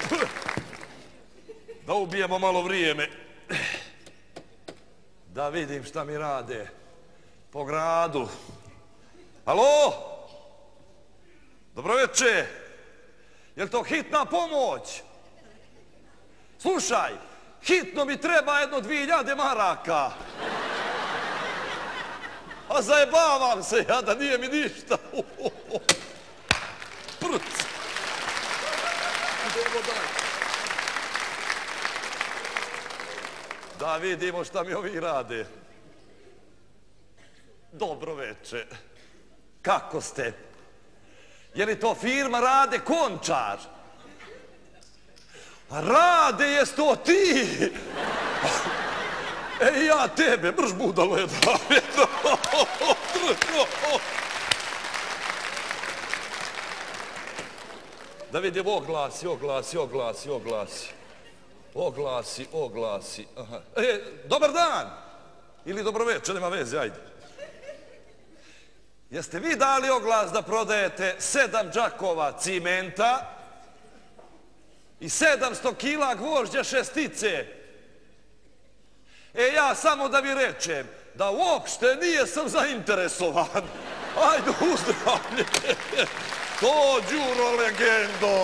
Da ubijemo malo vrijeme. Da vidim šta mi rade po gradu. Alo? Dobro večer. Je li to hitna pomoć? Slušaj, hitno mi treba jedno 2000 maraka. A zajebavam se ja da nije mi ništa. Prc. Da vidimo šta mi ovi rade. Dobro večer. Kako ste? Je li to firma Rade Končar? Rade, jes to ti? E, ja tebe, brž budalo je da. Da vidim, oglasi. E, dobar dan! Ili dobro večer, nema veze, ajde. Jeste vi dali oglas da prodajete 7 džakova cimenta i 700 kila gvožđa šestice? E, ja samo da vi rečem da uopšte nije sam zainteresovan. Ajde, uzdravlje. To, Đuro, legendo.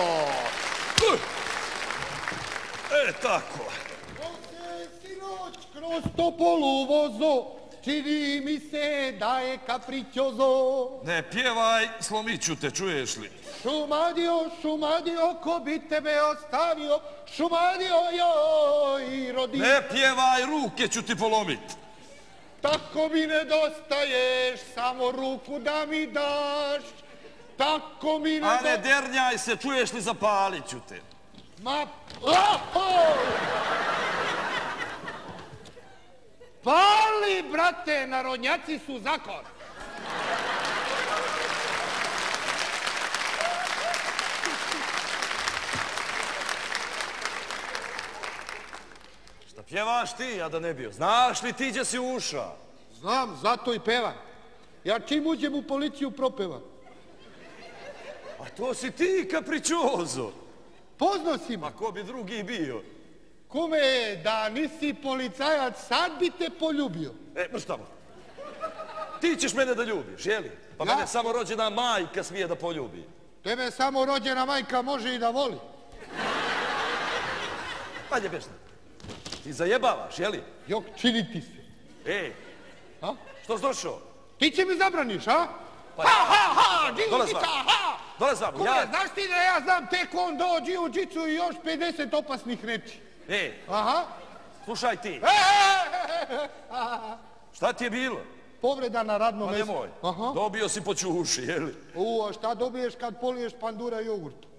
E, tako. Ko se sinoć kroz Topolu vozo, čini mi se da je kapričozo. Ne pjevaj, slomit ću te, čuješ li? Šumadio, ko bi tebe ostavio, šumadio joj rodi. Ne pjevaj, ruke ću ti polomit. Tako mi nedostaješ, samo ruku da mi daš. Tako mi A ne dernjaj se, čuješ li, zapalit ću te. Ma... Pali, brate, narodnjaci su zakon. Šta pjevaš ti, ja da ne bio? Znaš li ti gdje si ušao? Znam, zato i pevam. Ja čim uđem u policiju propevam. A to si ti, kapričozo. Poznao si me. A ko bi drugi bio? Kume, da nisi policajac, sad bi te poljubio. E, mrš tamo. Ti ćeš mene da ljubiš, jeli? Pa mene samo rođena majka smije da poljubi. Tebe samo rođena majka može i da voli. Ajde, bešna. Ti zajebavaš, jeli? Jok, čini ti se. Ej, što si došao? Ti će mi zabraniš, a? Dolaz vam, Kume, znaš ti da ja znam taekwondo, jiu-jitsu i još 50 opasnih reči? Ej, slušaj ti. Šta ti je bilo? Povreda na radnom mjestu. Pa nemoj, dobio si po čuši, jeli? A šta dobiješ kad poliješ pandura jogurtu?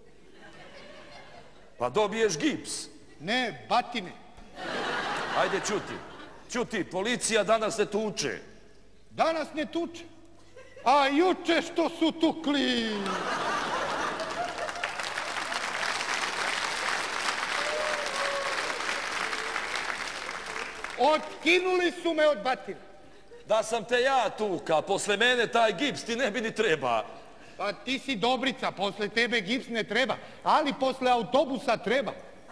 Pa dobiješ gips. Ne, batine. Ajde, čuti, policija danas ne tuče. Danas ne tuče? A juče što su tukli? Otkinuli su me od batine. Da sam te ja tuka, posle mene taj gips ti ne bi ni treba. Pa ti si Dobrica, posle tebe gips ne treba, ali posle autobusa treba.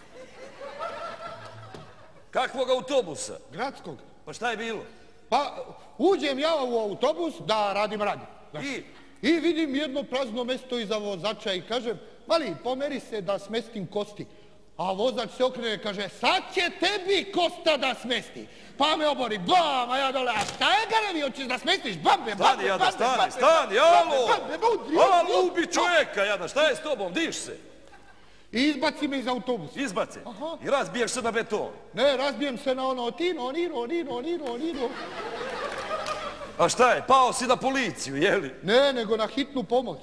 Kakvog autobusa? Gradskog. Pa šta je bilo? Pa uđem ja u autobus da radim radio. I vidim jedno prazno mesto iza vozača i kažem, mali, pomeri se da smestim kosti. A vozač se okrene i kaže, sad će tebi kosta da smesti. Pa me obori, bam, a ja dole, a šta je garevi, hoćeš da smestiš? Stani, alo, ubi čovjeka, jada, šta je s tobom, diš se? I izbaci me iz autobusa. Izbaci? I razbiješ se na beton? Ne, razbijem se na ono, tino. A šta je, pao si na policiju, jeli? Ne, nego na hitnu pomoć.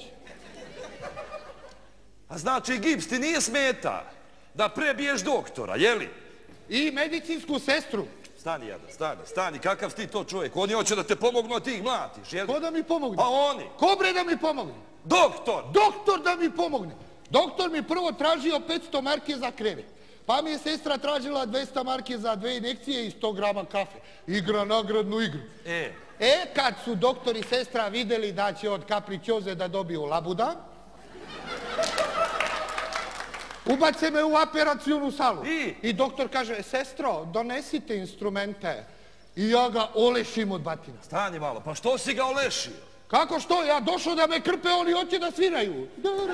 A znači, gips ti nije smeta da prebiješ doktora, jeli? I medicinsku sestru. Stani, jada, stani, kakav ti to čovjek? Oni hoće da te pomognu, a ti ih mlatiš, jeli? Ko da mi pomogne? Pa oni. Ko bre da mi pomogne? Doktor! Doktor da mi pomogne. Doktor mi prvo tražio 500 marke za krevet. Pa mi je sestra tražila 200 marke za 2 injekcije i 100 grama kafe. Igra nagradnu igru. Kad su doktor i sestra vidjeli da će od kapričoze da dobiju labuda, Ubace me u operacionu salu. I? I doktor kaže, sestro, donesite instrumente. I ja ga olešim od batina. Stani malo, pa što si ga olešio? Kako što? Ja došao da me krpe, oni hoće da sviraju.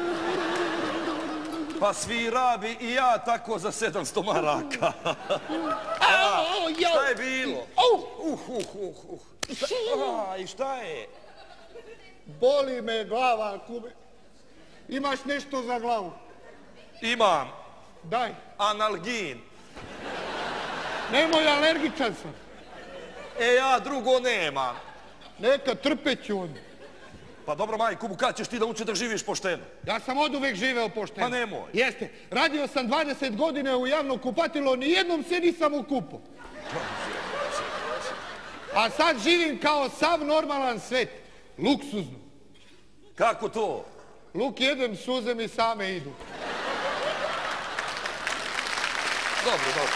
Pa svira bi i ja tako za 700 maraka. Šta je bilo? I šta je? Boli me glava, kume. Imaš nešto za glavu? Imam. Daj. Analgin. Nemoj, alergičan sam. Ja drugo nemam. Neka, trpeću onda. Pa dobro, majku mu, kad ćeš ti da uči da živiš pošteno? Ja sam oduvek živeo pošteno. Pa nemoj. Jeste. Radio sam 20 godina u javno kupatilo, nijednom se nisam ukupao. A sad živim kao sav normalan svet. Luksuzno. Kako to? Luk jedem, suze mi same idu. Dobro, dobro.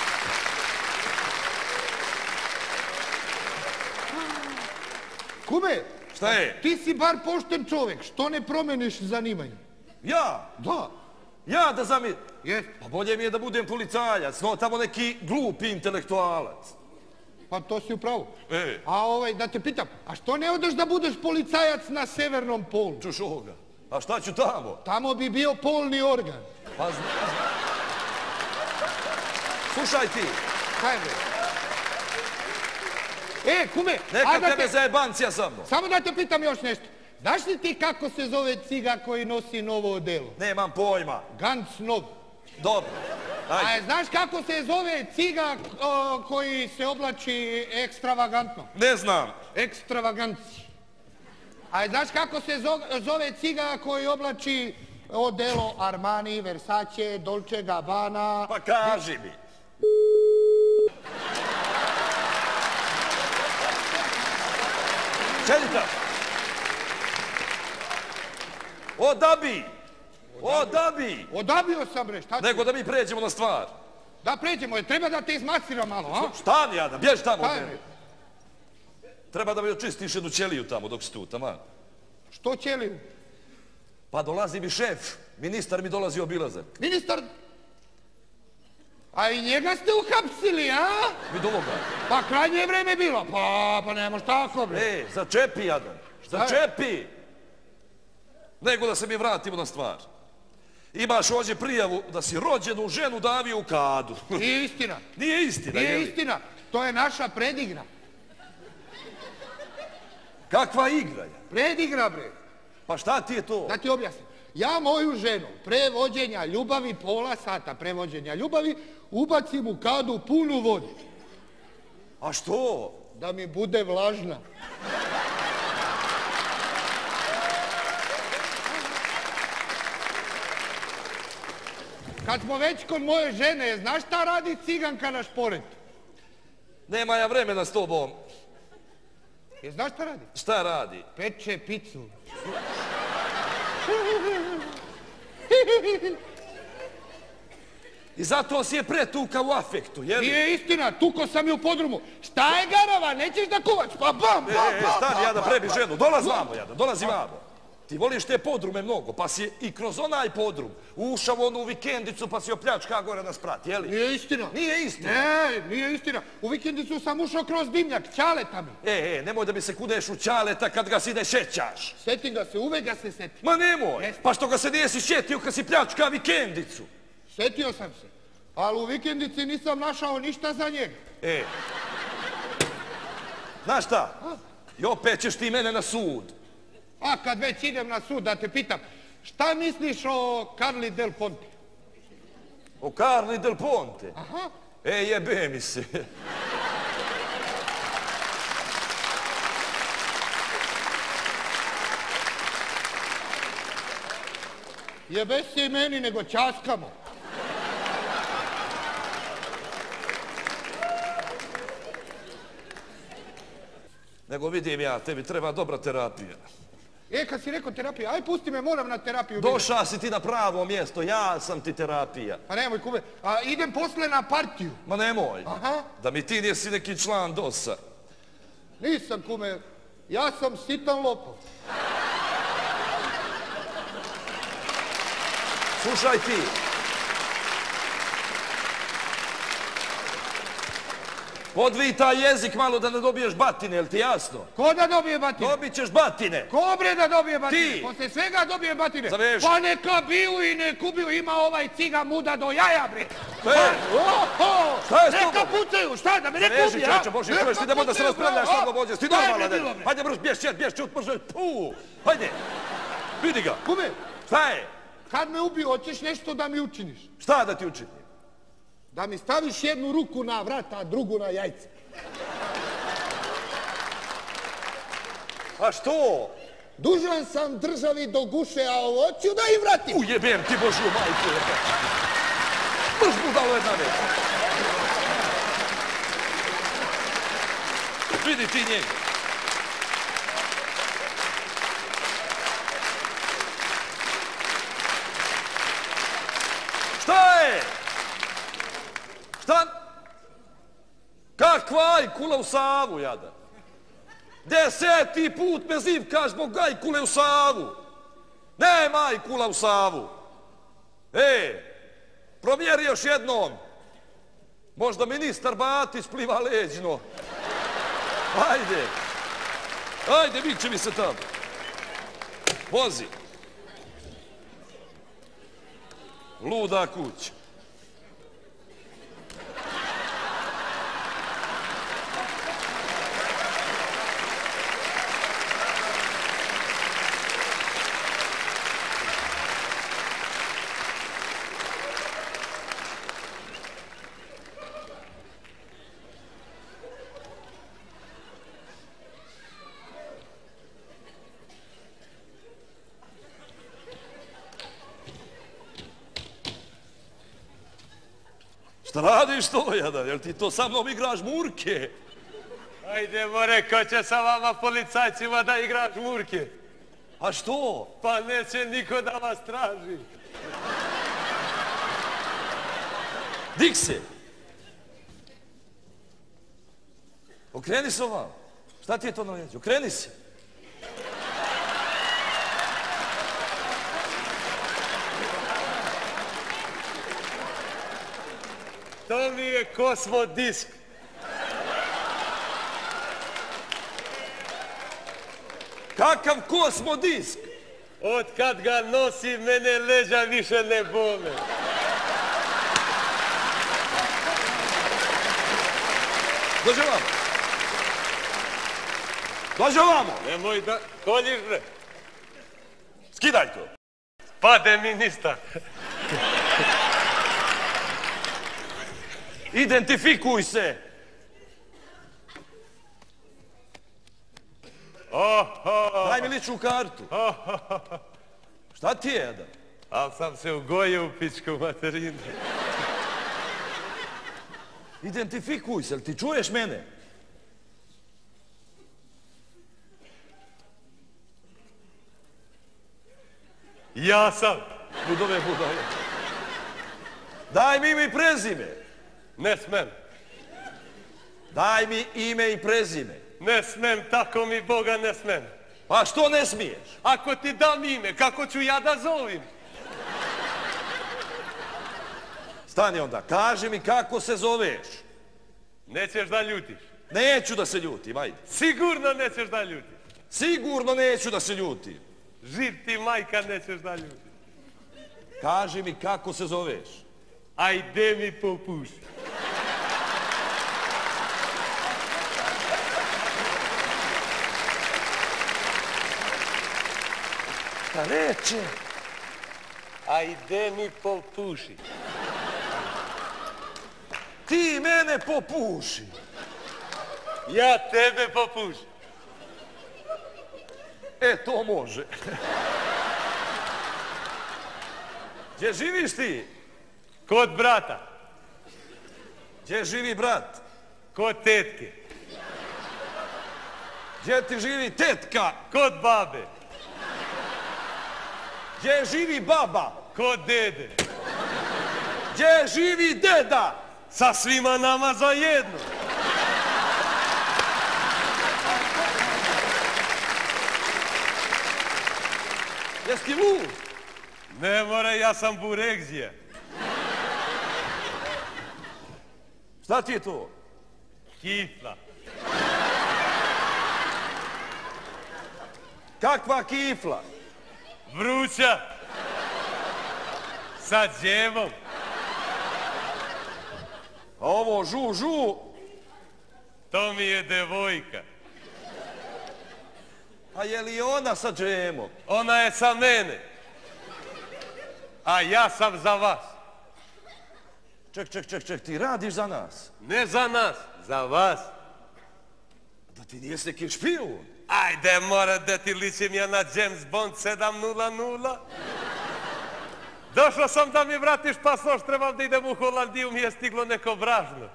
Kume, Šta je? ti si bar pošten čovjek, što ne promeniš zanimanje? Ja? Da. Ja da Jeste. Pa bolje mi je da budem policajac, no tamo neki glupi intelektualac. Pa to si upravo. E. A da te pitam, a što ne odeš da budeš policajac na severnom polu? Čuš ovoga. A šta ću tamo? Tamo bi bio polni organ. Pa Slušaj ti. Kaj bre? Kume, Neka tebe zajebancija sa mnom. samo da te pitam još nešto. Znaš li ti kako se zove ciga koji nosi novo odelo? Nemam pojma. Gantz nov. Dobro. Ajde. A znaš kako se zove ciga koji se oblači ekstravagantno? Ne znam. Ekstravaganci. A znaš kako se zove ciga koji oblači odelo Armani, Versace, Dolce Gabbana? Pa kaži mi. Čelita. Odabi. Odabi. Odabio sam bre, šta ti? Nego da mi pređemo na stvar. Da pređemo, treba da te izmasiram malo, a? Stani, Jada, bježi tamo od Kaj mene. bre? Treba da mi očistiš jednu ćeliju tamo dok si tu, tamo. Što ćeliju? Pa dolazi mi šef, ministar mi dolazi obilazak. Ministar... A i njega ste uhapsili, a? Vid ovoga. Pa krajnje je vreme bilo. Pa nemoš tako, bre. Začepi, Jadan. Začepi. Nego da se mi vratimo na stvar. Imaš ovdje prijavu da si rođenu ženu davio u kadu. Nije istina. Nije istina, Nije jeli? istina. To je naša predigra. Kakva igra je? Predigra, bre. Pa šta ti je to? Da ti objasnim. Ja moju ženu pre vođenja ljubavi, pola sata prevođenja ljubavi, ubacim u kadu punu vode. A što? Da mi bude vlažna. Kad smo već kod moje žene, znaš šta radi ciganka na šporetu? Nema ja vremena s tobom. Znaš šta radi? Šta radi? Peče picu. I zato si je pretuka u afektu, jel? Nije istina, tuko sam je u podrumu. Šta je garava, nećeš da kuvaš? Pa bam, bam. Stani, Jada, prebi ženu. Dolazi vamo, Jada, dolazi vamo. Ti voliš te podrume mnogo, pa si i kroz onaj podrum ušao u onu vikendicu pa si opljačka gore na sprat, jeli? Nije istina. Nije istina. Ne, nije istina. U vikendicu sam ušao kroz dimnjak, Ćaleta mi. Nemoj da mi se kudeš u Ćaleta kad ga si ne šećaš. Setim ga se, uvek ga se setim. Ma nemoj, pa što ga se nisi šetio kad si pljačka vikendicu. Setio sam se, ali u vikendici nisam našao ništa za njega. Znaš šta? I opet ćeš ti mene na sud. A kad već idem na sud da te pitam, šta misliš o Carli Del Ponte? O Carli Del Ponte? Aha. Jebe mi se. Jebe se i meni, nego ćaskamo. Nego vidim ja, tebi treba dobra terapija. Kad si rekao terapija, aj pusti me, moram na terapiju. Došao si ti na pravo mjesto, ja sam ti terapija. Pa nemoj, kume, a idem posle na partiju. Ma nemoj, Aha. da mi ti nisi neki član DOS-a. Nisam, kume, ja sam sitan lopov. Slušaj ti, Podvij taj jezik malo da ne dobiješ batine, jel ti jasno? Ko da dobije batine? Dobit ćeš batine. Ko bre da dobije batine? Ti. Posle svega dobije batine. Zaveži. Pa neka biju i nek ubiju, ima ovaj ciga muda do jaja bre. Šta je s tobom? Neka pucaju, šta da me neko Zaveži, ubije, a? čoče, Bože, čoveš, ti nemoj da se raspravljaš sa mnom ovdje, ti normalan, Daj, ne? Hajde, brž, bješ, čut, brže, puu, hajde, vidi ga. Kume, Šta je? kad me ubiju, hoćeš nešto da mi učiniš? Šta da ti učinim? Da mi staviš jednu ruku na vrat, a drugu na jajce. A što? Dužan sam državi do guše, a ovo hoću da im vratim. Ujebem ti Božju majku. Brž budalo jedna već. Vidi ti njega. Šta je? Šta? Kakva ajkula u Savu, jadan? 10. put me zivkaš zbog ajkule u Savu. Nema ajkula u Savu. Provjeri još jednom. Možda ministar Batić pliva leđno. Ajde, viče mi se tamo. Vozi. Luda kuća. Šta radiš to, jadan? Jel ti to sa mnom igraš murke? Ajde, more, ko će sa vama policajcima da igraš murke? A što? Pa neće niko da vas traži. Dik se! Okreni se ovam. Šta ti je to na leđu? Okreni se. To mi je kosmodisk. Kakav kosmodisk? Od kad ga nosi, mene leđa više ne bole. Dođe ovamo. Dođe ovamo. Nemoj da koljiš, bre. Skidaj to. Pade ministar. Identifikuj se. Daj mi ličnu kartu. Šta ti je, jadan? Al sam se ugojio u pičku materinu. Identifikuj se, jel ti čuješ mene? Ja sam. Budove. Daj mi ime i prezime. Ne smem. Daj mi ime i prezime. Ne smem, tako mi Boga ne smem. Pa što ne smiješ? Ako ti dam ime, kako ću ja da zovim? Stani onda, kaži mi kako se zoveš. Nećeš da ljutiš. Neću da se ljutim, ajde. Sigurno nećeš da ljutiš. Sigurno neću da se ljutim. Živ ti majka, nećeš da ljutiš. Kaži mi kako se zoveš. Ajde mi popuši. Šta reče? Ajde mi popuši. Ti mene popuši. Ja tebe popuši. To može. Gdje živiš ti? Kod brata. Gdje živi brat? Kod tetke. Gdje ti živi tetka? Kod babe. Gdje živi baba? Kod dede. Gdje živi deda? Sa svima nama zajedno. Jesi ti lud? Ne more, ja sam buregzija. Šta ti je to? Kifla. Kakva kifla? Vruća. Sa džemom. A ovo žu. To mi je devojka. A je li ona sa džemom? Ona je sa mene. A ja sam za vas. Ček, ti radiš za nas? Ne za nas, za vas. Da ti nisi neki špijun? Ajde, mora da ti ličim ja na James Bond 700. Došao sam da mi vratiš pasoš, trebam da idem u Holandiju, mi je stiglo neko bražno.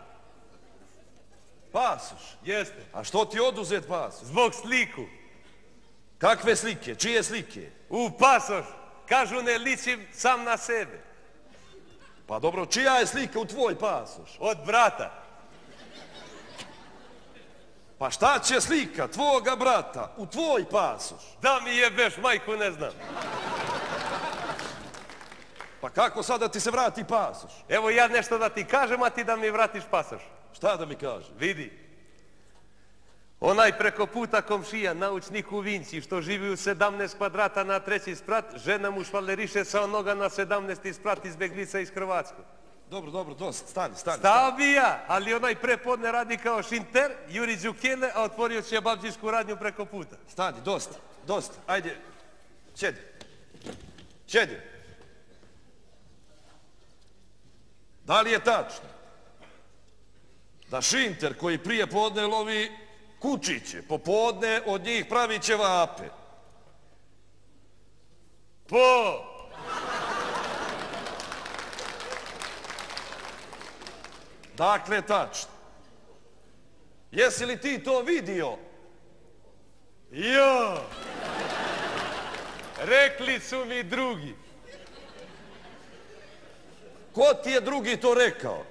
Pasoš? Jeste. A što ti oduzet pasoš? Zbog sliku. Kakve slike? Čije slike? U pasoš. Kažu ne ličim sam na sebe. Pa dobro, čija je slika u tvoj pasoš? Od brata. Pa šta će slika tvoga brata u tvoj pasoš? Da mi jebeš, majku ne znam. Pa kako sad da ti se vrati pasoš? Evo ja nešto da ti kažem, a ti da mi vratiš pasoš. Šta da mi kažem? Vidi. Onaj preko puta komšija, naučnik u Vinci, što živi u 17 kvadrata na 3. sprat, žena mu švaleriše sa onoga na 17. sprat, izbjeglica iz Hrvatske. Dobro, dosta, stani. Stao bi ja, ali onaj prepodne radi kao šinter, juri džukele, a otvorio će babđišku radnju preko puta. Stani, dosta, ajde, sjedi. Da li je tačno da šinter koji prije podne lovi kučiće, popodne od njih pravi ćevape? Dakle, tačno. Jesi li ti to vidio? Jo! Rekli su mi drugi. Ko ti je drugi to rekao?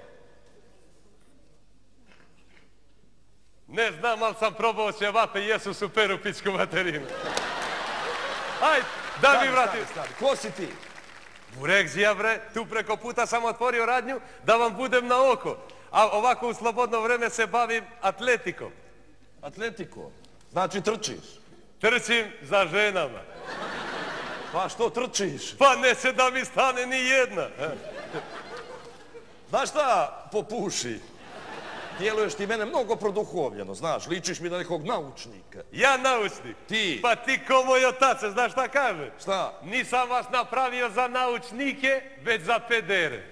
Ne znam, ali sam probao ćevape i jesu super u pičku materinu. Ajde, da mi vratim. Ko si ti? Burekzija, bre, tu preko puta sam otvorio radnju da vam budem na oko. A ovako u slobodno vreme se bavim atletikom. Atletikom? Znači trčiš? Trčim za ženama. Pa što trčiš? Pa neće da mi stane ni jedna. Znaš šta, popuši? Djeluješ ti mene mnogo produhovljeno, znaš, ličiš mi na nekog naučnika. Ja naučnik? Ti? Pa ti ko moj otac, znaš šta kaže? Šta? Nisam vas napravio za naučnike, već za pedere.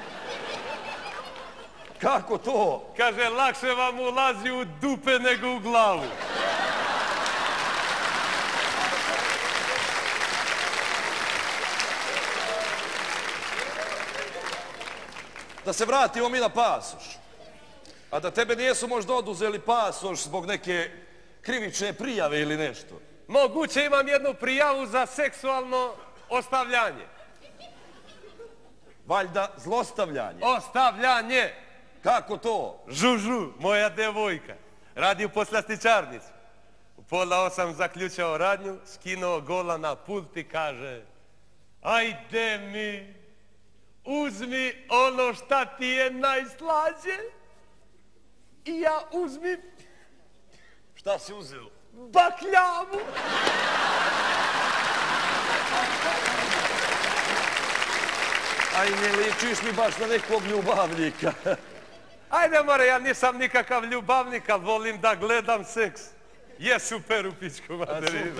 Kako to? Kaže, lakše vam ulazi u dupe nego u glavu. Da se vratimo mi na pasoš. A da tebe nijesu možda oduzeli pasoš zbog neke krivične prijave ili nešto? Moguće imam jednu prijavu za seksualno ostavljanje. Valjda zlostavljanje. Ostavljanje. Kako to? Žužu, moja devojka. Radi u poslastičarnici. U 7:30 zaključao radnju, skinuo gola na pult i kaže: ajde mi, uzmi ono šta ti je najslađe. I ja uzmim... Šta si uzeo? Bakljavu. Aj, ne ličiš mi baš na nekog ljubavnika. Ajde, more, ja nisam nikakav ljubavnik, ali volim da gledam seks. Je super u pičku materinu.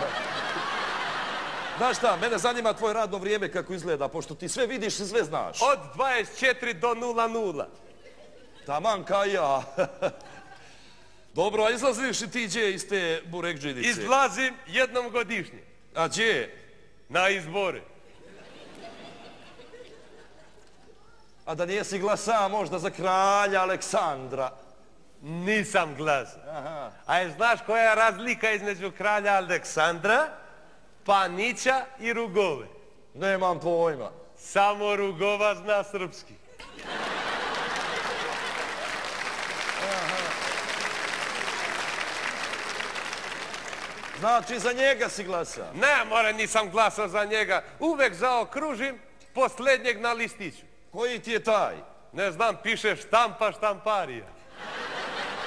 Znaš šta, mene zanima tvoje radno vrijeme kako izgleda, pošto ti sve vidiš i sve znaš. Od 24 do 00. Taman ka ja. Dobro, a izlaziš li ti gdje iz te burekdžinice? Izlazim jednom godišnje. A gdje? Na izbore. A da nijesi glasa možda za kralja Aleksandra? Nisam glasan. A znaš koja je razlika između kralja Aleksandra, Panića i Rugove? Nemam pojma. Samo Rugova zna srpski. Znači, za njega si glasa? Ne, more, nisam glasao za njega. Uvek zaokružim posljednjeg na listiću. Koji ti je taj? Ne znam, piše štampa štamparija.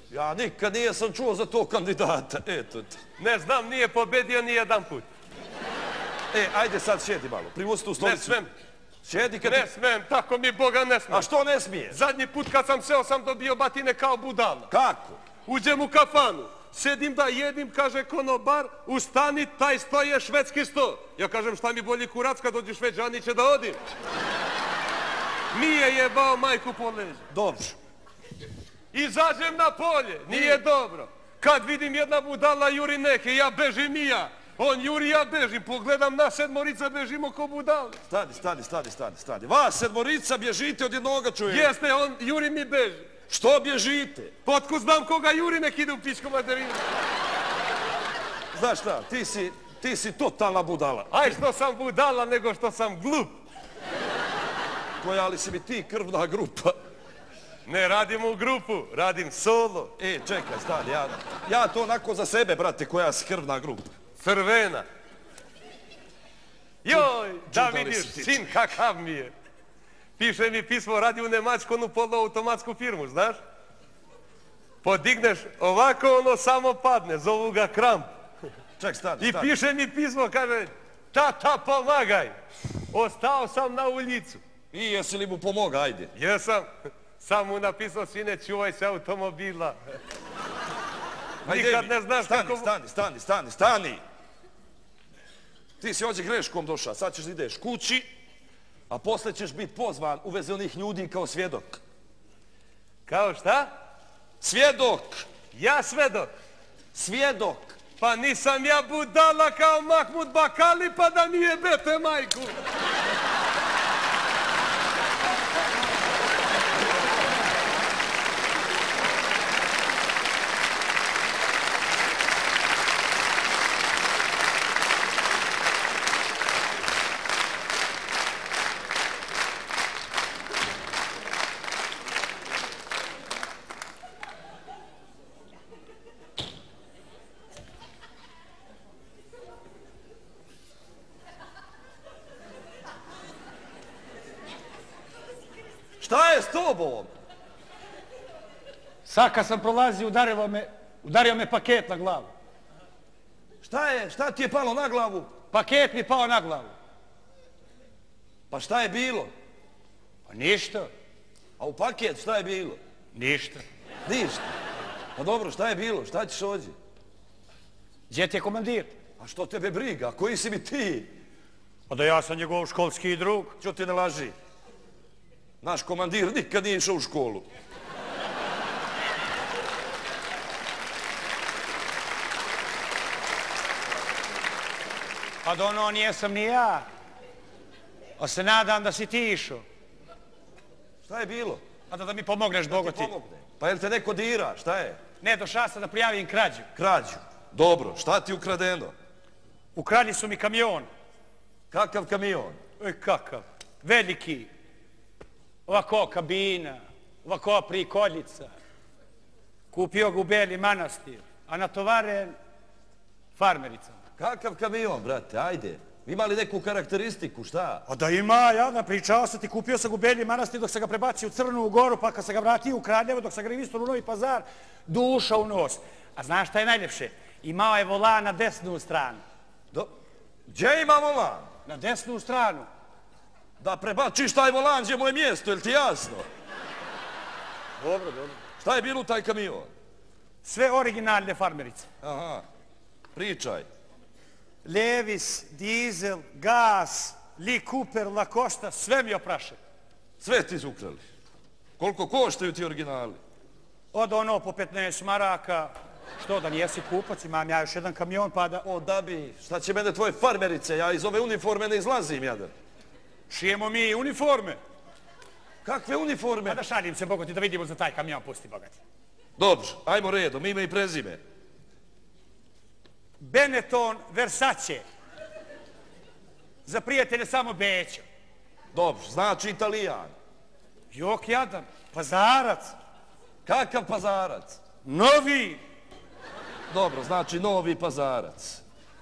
Ja nikad nisam čuo za tog kandidata, eto. Ne znam, nije pobedio ni jedan put. Ajde sad sjedi malo, privuci tu stolicu. Ne smem. Sjedi kad... Ne smem, tako mi Boga ne smem. A što ne smije? Zadnji put kad sam seo sam dobio batine kao budala. Kako? Uđem u kafanu, sedim da jedim, kaže konobar, ustani, taj sto je švedski sto. Ja kažem, šta mi boli kurac kad dođu Šveđani će da odim. Mi je jebao majku po leđu. Dobro. Izađem na polje, nije dobro. Kad vidim jedna budala juri neke, ja bežim i ja. On juri, ja bežim, pogledam na sedmorica, bežimo ko budale. Stani. Vas sedmorica bježite od jednoga čovjeka. Jeste, on juri mi beži. Što bježite? Potko znam koga juri, nek ide u pičku materinu. Znaš šta, ti si totalna budala. Aj što sam budala, nego što sam glup. Koja li si mi ti krvna grupa? Ne radim u grupu, radim solo. Čekaj, stani, ja to onako za sebe, brate, koja si krvna grupa. Crvena. Joj, da vidiš, sin kakav mi je. Piše mi pismo, radi u Nemačku, onu poluautomatsku firmu, znaš? Podigneš ovako, ono samo padne, zovu ga kramp. Ček, stani. I piše mi pismo, kaže, tata pomagaj. Ostao sam na ulicu. I jesi li mu pomoga, ajde? Jesam. Sam mu napisao, sine, čuvaj se automobila. Nikad ne znaš kako... Stani. Ti si ovdje greškom došao, sad ćeš da ideš kući, a posle ćeš biti pozvan u vezi onih ljudi kao svjedok. Kao šta? Svjedok! Ja svedok? Svjedok! Pa nisam ja budala kao Mahmud Bakali pa da mi jebete majku. Šta je s tobom? Sad kad sam prolazio, udario me paket na glavu. Šta ti je palo na glavu? Paket mi pao na glavu. Pa šta je bilo? Pa ništa. A u paket šta je bilo? Ništa. Ništa. Pa dobro, šta je bilo? Šta ćeš ovdje? Gdje ti je komandir? A što tebe briga? Koji si mi ti? Pa da ja sam njegov školski drug. Čo ti ne laži? Naš komandir nikad nije išao u školu. Pa da ono nijesam ni ja. A se nadam da si ti išao. Šta je bilo? A da mi pomogneš, Bogo ti. Pa jel te neko dira? Šta je? Ne, došao sam da prijavim krađu. Krađu? Dobro. Šta ti ukradeno? Ukrali su mi kamion. Kakav kamion? Kakav? Veliki. Ovako kabina, ovako prikoljica. Kupio ga u Beli Manastir, a natovaren farmericama. Kakav kamion, brate, ajde. Ima li neku karakteristiku, šta? A da ima, ja napričao sam ti, kupio sam ga u Beli Manastir dok sam ga prebacio u Crnu Goru, pa kad sam ga vratio u Kraljevo, dok sam ga isto u Novi Pazar, duša u nos. A znaš šta je najljepše? Imao je volan na desnu stranu. Gdje ima volan? Na desnu stranu. Da prebačiš taj volan gdje mu je mjesto, jel ti jasno? Dobro. Šta je bilo u taj kamion? Sve originalne farmerice. Aha, pričaj. Levis, dizel, gas, Lee Cooper, Lacosta, sve mi opraše. Sve ti su ukrali. Koliko koštaju ti originali? Od ono po 15 maraka. Što da nijesi kupac, imam ja još jedan kamion pa da... O da bi, šta će mene tvoje farmerice, ja iz ove uniforme ne izlazim, jadan. Šijemo mi uniforme. Kakve uniforme? Pa da šalim se, Bogoti, da vidimo za taj kamion, pusti, Bogati. Dobro, ajmo redom, ime i prezime. Benetton Versace. Za prijatelje samo Bećo. Dobro, znači Italijan. Jok jadan, Pazarac. Kakav Pazarac? Novi. Dobro, znači Novi Pazarac.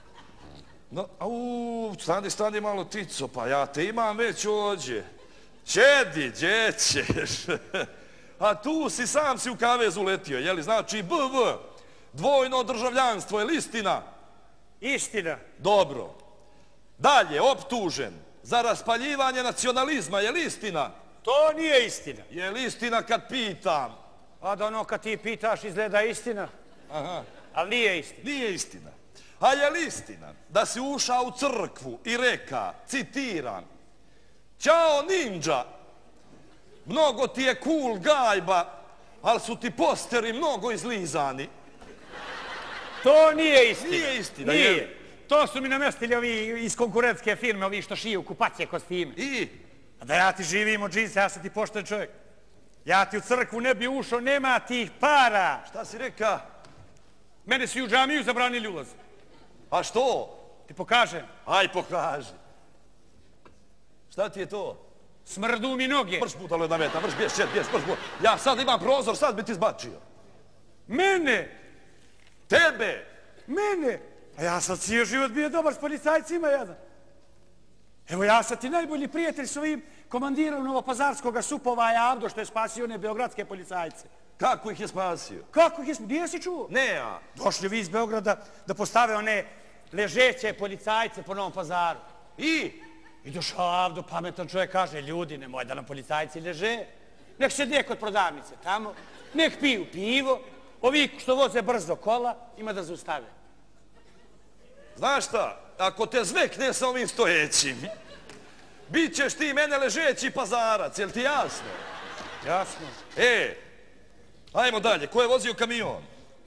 Stani malo tico, pa ja te imam već ovdje. Čedi, gdje ćeš? A tu si sam si u kavezu letio, jeli? Znači BV, dvojno državljanstvo, je li istina? Istina. Dobro. Dalje, optužen za raspaljivanje nacionalizma, je li istina? To nije istina. Je li istina kad pitam? A da ono kad ti pitaš izgleda istina. Aha. Ali nije istina. Nije istina. A je li istina da si ušao u crkvu i reka, citiram, Ćao ninja, mnogo ti je cool gajba, ali su ti posteri mnogo izlizani. To nije istina. Nije istina. Nije. To su mi namestili ovi iz konkurentske firme, ovi što šiju kupacije kostime. I? A da ja ti živim od džinsa, ja sam ti pošten čovjek. Ja ti u crkvu ne bi ušao, nema tih para. Šta si reka? Mene su i u džamiju zabranili ulaz. A što? Ti pokažem. Aj, pokaži. Šta ti je to? Smrdu mi noge. Brš putalo jedna meta, brš bješ, brš. Ja sad imam prozor, sad bi ti zbačio. Mene? Tebe? Mene? A ja sam cijel život bio dobar s policajcima jedan. Evo ja sam ti najbolji prijatelj s ovim komandirom Novopazarskog Supovaja Avdo što je spasio one beogradske policajce. Kako ih je spasio? Kako ih je spasio? Gdje si čuo? Ne ja. Došli vi iz Beograda da postave one ležeće policajce po Novom Pazaru. I došao Avdo, pametan čovjek, kaže, ljudi, nemoj da nam policajci leže. Nek se dje kod prodavnice tamo, nek piju pivo, ovi što voze brzo kola, ima da zaustave. Znaš šta, ako te zvekne sa ovim stojećim, bit ćeš ti mene ležeći pazarac, jel ti jasno? Jasno. Ajmo dalje, ko je vozio kamion?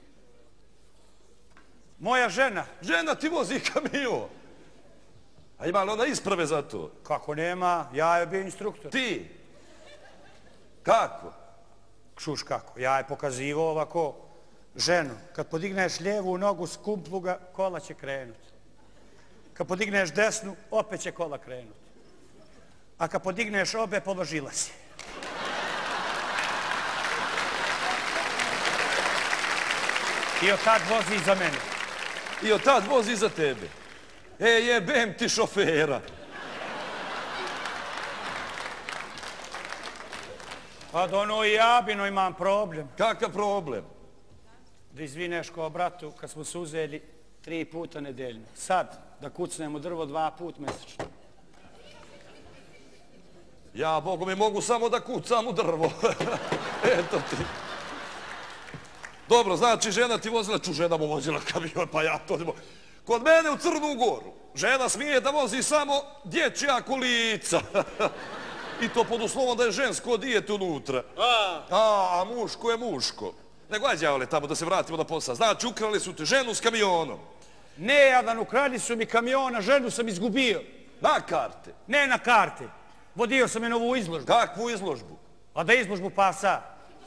Moja žena. Žena ti vozi kamion. A ima li ona isprave za to? Kako nema, ja je bio instruktor. Ti? Kako? Šuš kako, ja je pokazivao ovako ženu. Kad podigneš lijevu nogu s kumpluga, kola će krenuti. Kad podigneš desnu, opet će kola krenuti. A kad podigneš obe, položila si. I od tad vozi iza mene. I od tad vozi iza tebe. Jebem ti šofera. Pa da ono i jabino imam problem. Kakav problem? Da izvineš ko bratu, kad smo se uzeli 3 puta nedeljno. Sad, da kucnemo drvo 2 puta mesečno. Ja, Bogu mi, mogu samo da kucam u drvo. Eto ti. Dobro, znači žena ti vozila, žena mu vozila kamion, pa ja to ne mogu. Kod mene u Crnu Goru žena smije da vozi samo dječja kolica. I to pod uslovom da je žensko dijete unutra. A muško je muško. Nego ajde javale tamo da se vratimo na posao. Znači ukrali su ti ženu s kamionom. Ne, jadan, ukrali su mi kamiona, ženu sam izgubio. Na karte? Ne na karte. Vodio sam je na ovu izložbu. Kakvu izložbu? A da izložbu pasa.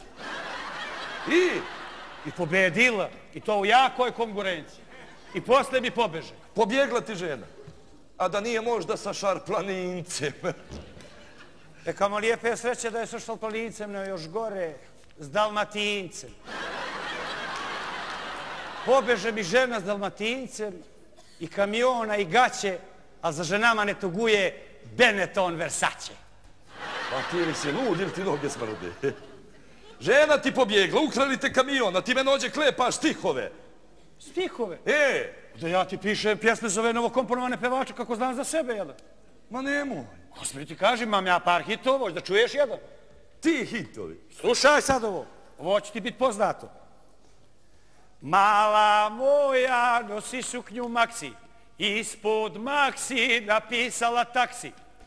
I pobedila. I to u jakoj konkurenciji. I posle mi pobeže. Pobjegla ti žena. A da nije možda sa šarplanincem. Kamo lijepe sreće da je sa šarplanincem, ne još gore, s dalmatincem. Pobeže mi žena s dalmatincem i kamiona i gaće, a za ženama ne tuguje Benetton Versace. Pa ti li si lud ili ti noge smrde? Žena ti pobjegla, ukrali te kamion, a ti me nođe klepaš stihove. Stihove? Da ja ti pišem pjesme za ove novokomponovane pevače kako znam za sebe, jel? Ma nemoj. Gospodи ti kažem, imam ja par hitova, hoć da čuješ jedan. Ti hitovi. Slušaj sad ovo, ovo će ti biti poznato. Mala moja nosi suknju maksi, ispod maksi napisala taksi.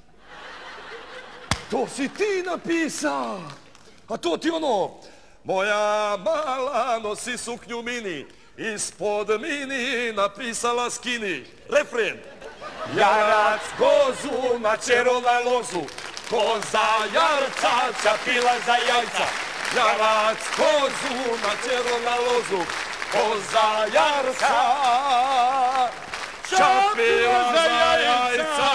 To si ti napisao. A to ti ono, moja mala nosi suknju mini, ispod mini napisala skini. Refren. Jarac kozu načero na lozu, koza jarca čapila za jajca. Jarac kozu načero na lozu, koza jarca čapila za jajca.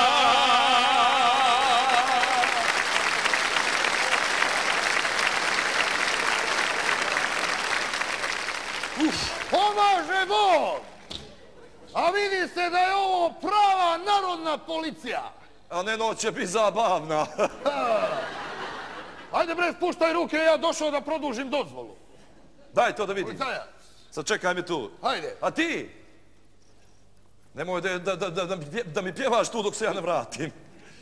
Pomaže Bog! A vidi se da je ovo prava narodna policija. A ne noće biti zabavna. Ajde bre, spuštaj ruke, ja došao da produžim dozvolu. Daj to da vidim. Policajac. Sad čekaj mi tu. Ajde. A ti? Nemoj da mi pjevaš tu dok se ja ne vratim.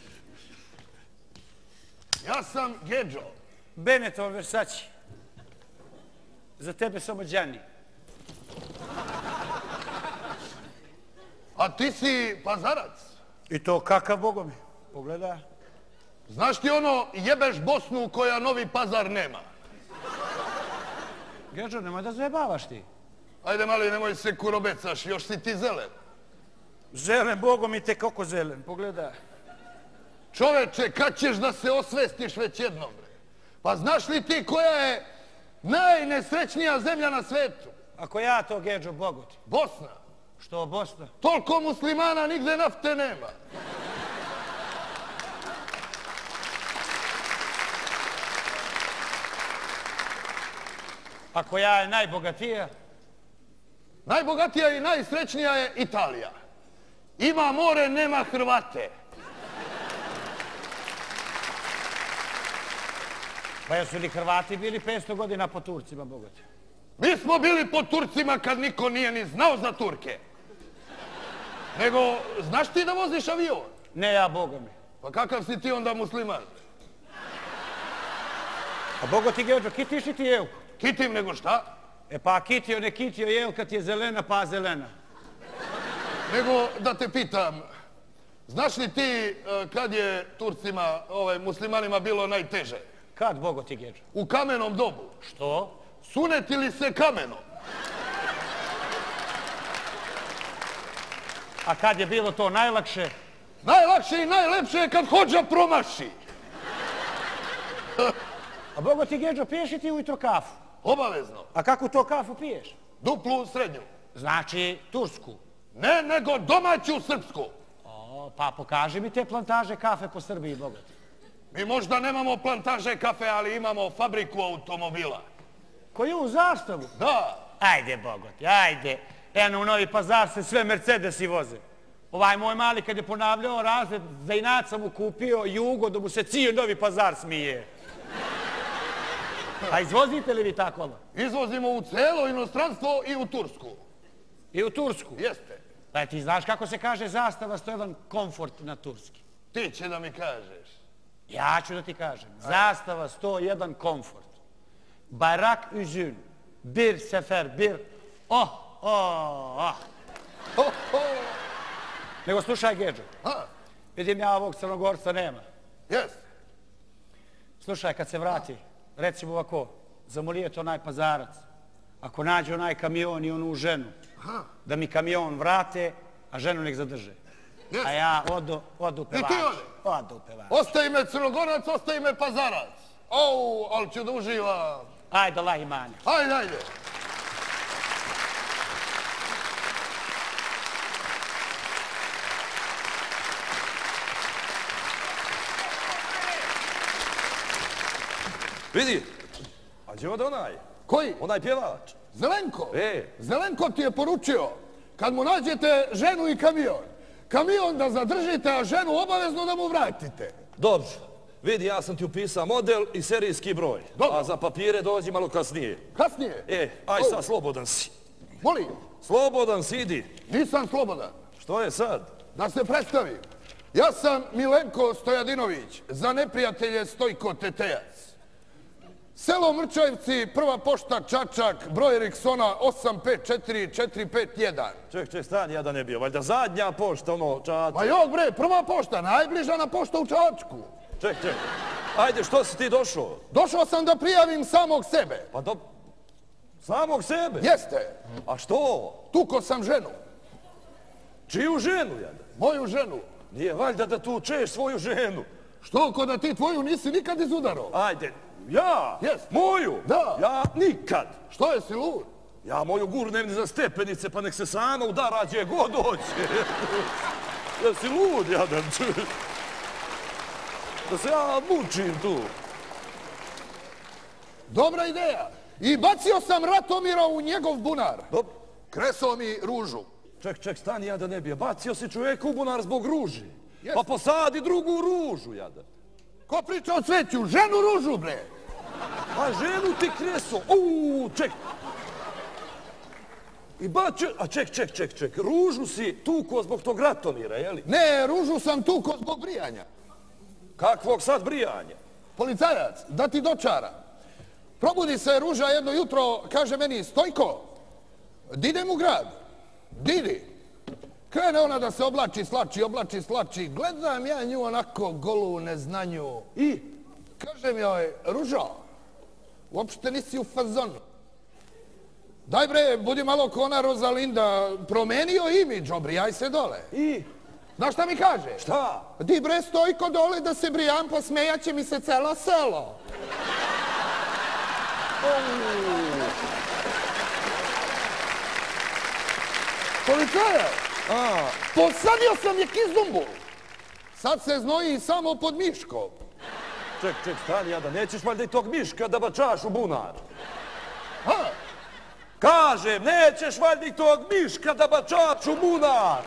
Ja sam Gedžo. Benetton Versace. Za tebe samo Đani. A ti si pazarac. I to kakav, Bogo mi? Pogledaj. Znaš ti ono, jebeš Bosnu koja Novi Pazar nema? Gedžo, nemoj da zajebavaš ti. Ajde mali, nemoj se kurobecaš, još si ti zelen. Zelen, Bogo mi te kako zelen, pogledaj. Čoveče, kad ćeš da se osvestiš već jednom, bre? Pa znaš li ti koja je najnesrećnija zemlja na svetu? Ako ja to, Gedžo, Bogo ti. Bosna. Što Bosna? Toliko muslimana, nigde nafte nema. A koja je najbogatija? Najbogatija i najsrećnija je Italija. Ima more, nema Hrvate. Pa jesu li Hrvati bili 500 godina po Turcima, bogati? Mi smo bili po Turcima kad niko nije ni znao za Turke. Nego, znaš ti da voziš avion? Ne ja, Boga mi. Pa kakav si ti onda musliman? A Bogo ti, Gedžo, kitiš li ti jelku? Kitim nego šta? E pa kitio, ne kitio, jelka ti je zelena, pa zelena. Nego da te pitam, znaš li ti kad je Turcima, muslimanima bilo najteže? Kad, Bogo ti, Gedžo? U kamenom dobu. Što? Sunetili se kamenom. A kad je bilo to najlakše? Najlakše i najlepše je kad hođa promaši. A Bogo ti, Gedžo, piješ li ti ujutro kafu? Obavezno. A kakvu to kafu piješ? Duplu srednju. Znači, tursku. Ne, nego domaću srpsku. O, pa pokaži mi te plantaže kafe po Srbiji, Bogo ti. Mi možda nemamo plantaže kafe, ali imamo fabriku automobila. Koju u Zastavu? Da. Ajde, Bogo ti, ajde. Eno, u Novi Pazar se sve Mercedesi voze. Ovaj moj mali kad je ponavljao razred, za inat sam mu kupio Jugo, da mu se cijel Novi Pazar smije. A izvozite li vi ta kola? Izvozimo u celo inostranstvo i u Tursku. I u Tursku? Jeste. Pa ti znaš kako se kaže Zastava 101 komfort na turski? Ti će da mi kažeš. Ja ću da ti kažem. Zastava 101 komfort. Bayrak üzün. Bir sefer bir. Oh, oh, oh. Nego slušaj, Gedžo. Vidim ja ovog Crnogorca nema. Jeste. Slušaj, kad se vrati, recimo ovako, zamolije to onaj Pazarac. Ako nađe onaj kamion i onu ženu, da mi kamion vrate, a ženu nek zadrže. A ja odu pevač. I ti ode? Odu pevač. Ostaje me Crnogorac, ostaje me Pazarac. Ali ću da uživam. Ajde, lahi manja. Ajde, ajde. Vidi, a gdje ode onaj? Koji? Onaj pjevač. Zelenko. E. Zelenko ti je poručio, kad mu nađete ženu i kamion, kamion da zadržite, a ženu obavezno da mu vratite. Dobro. Vidi, ja sam ti upisao model i serijski broj. Dobro. A za papire dođi malo kasnije. Kasnije? Aj sad, slobodan si. Molim. Slobodan si, idi. Nisam slobodan. Što je sad? Da se predstavim. Ja sam Milenko Stojadinović, za neprijatelje Stojko Tetejac. Selo Mrčajevci, prva pošta Čačak, broj Riksona 854451. Ček, stani, ja da ne bio. Valjda zadnja pošta, ono, Čačak. Ma jok bre, prva pošta, najbliža na pošta u Čačku. Ček. Ajde, što si ti došao? Došao sam da prijavim samog sebe. Pa samog sebe? Jeste. A što? Tuko sam ženu. Čiju ženu, jada? Moju ženu. Nije valjda da tu češ svoju ženu. Što, ko da ti tvoju nisi nikad izudarao? Ajde, ja? Jest. Moju? Da. Ja nikad. Što je si lud? Ja moju gurnem ni za stepenice, pa nek se sama udara gdje god dođe. Ja si lud, jadan. Da se ja mučim tu. Dobra ideja. I bacio sam Ratomira u njegov bunar. Dobro. Kresao mi ružu. Ček, stani, ja da ne bio. Bacio si čovjeka u bunar zbog ruži. Jest. Pa posadi drugu ružu, jada. Ko priča o cveću? Ženu ružu, bre! A ženu ti kreso. Ček. I bače... A ček. Ružu si tuko zbog tog Ratomira, jeli? Ne, ružu sam tuko zbog brijanja. Kakvog sad brijanja? Policajac, da ti dočara. Probudi se Ruža jedno jutro, kaže meni, Stojko, di idem u grad? Didi. Krene ona da se oblači slači. Gledam ja nju onako golu u neznanju. I? Kažem joj, Ružo, uopšte nisi u fazonu. Daj bre, budi malo ko ona Rozalinda, promenio imidž, obrijaj se dole. I? Znaš šta mi kaže? Šta? Di bre, Stojko, dole da se brijam, posmejat će mi se celo selo. Policajac, posadio sam je kizdumbu. Sad se znoji samo pod miškom. Ček, stani, Jada, nećeš valjda i tog miška da bačaš u bunar? Kažem, nećeš valjda i tog miška da bačaš u bunar?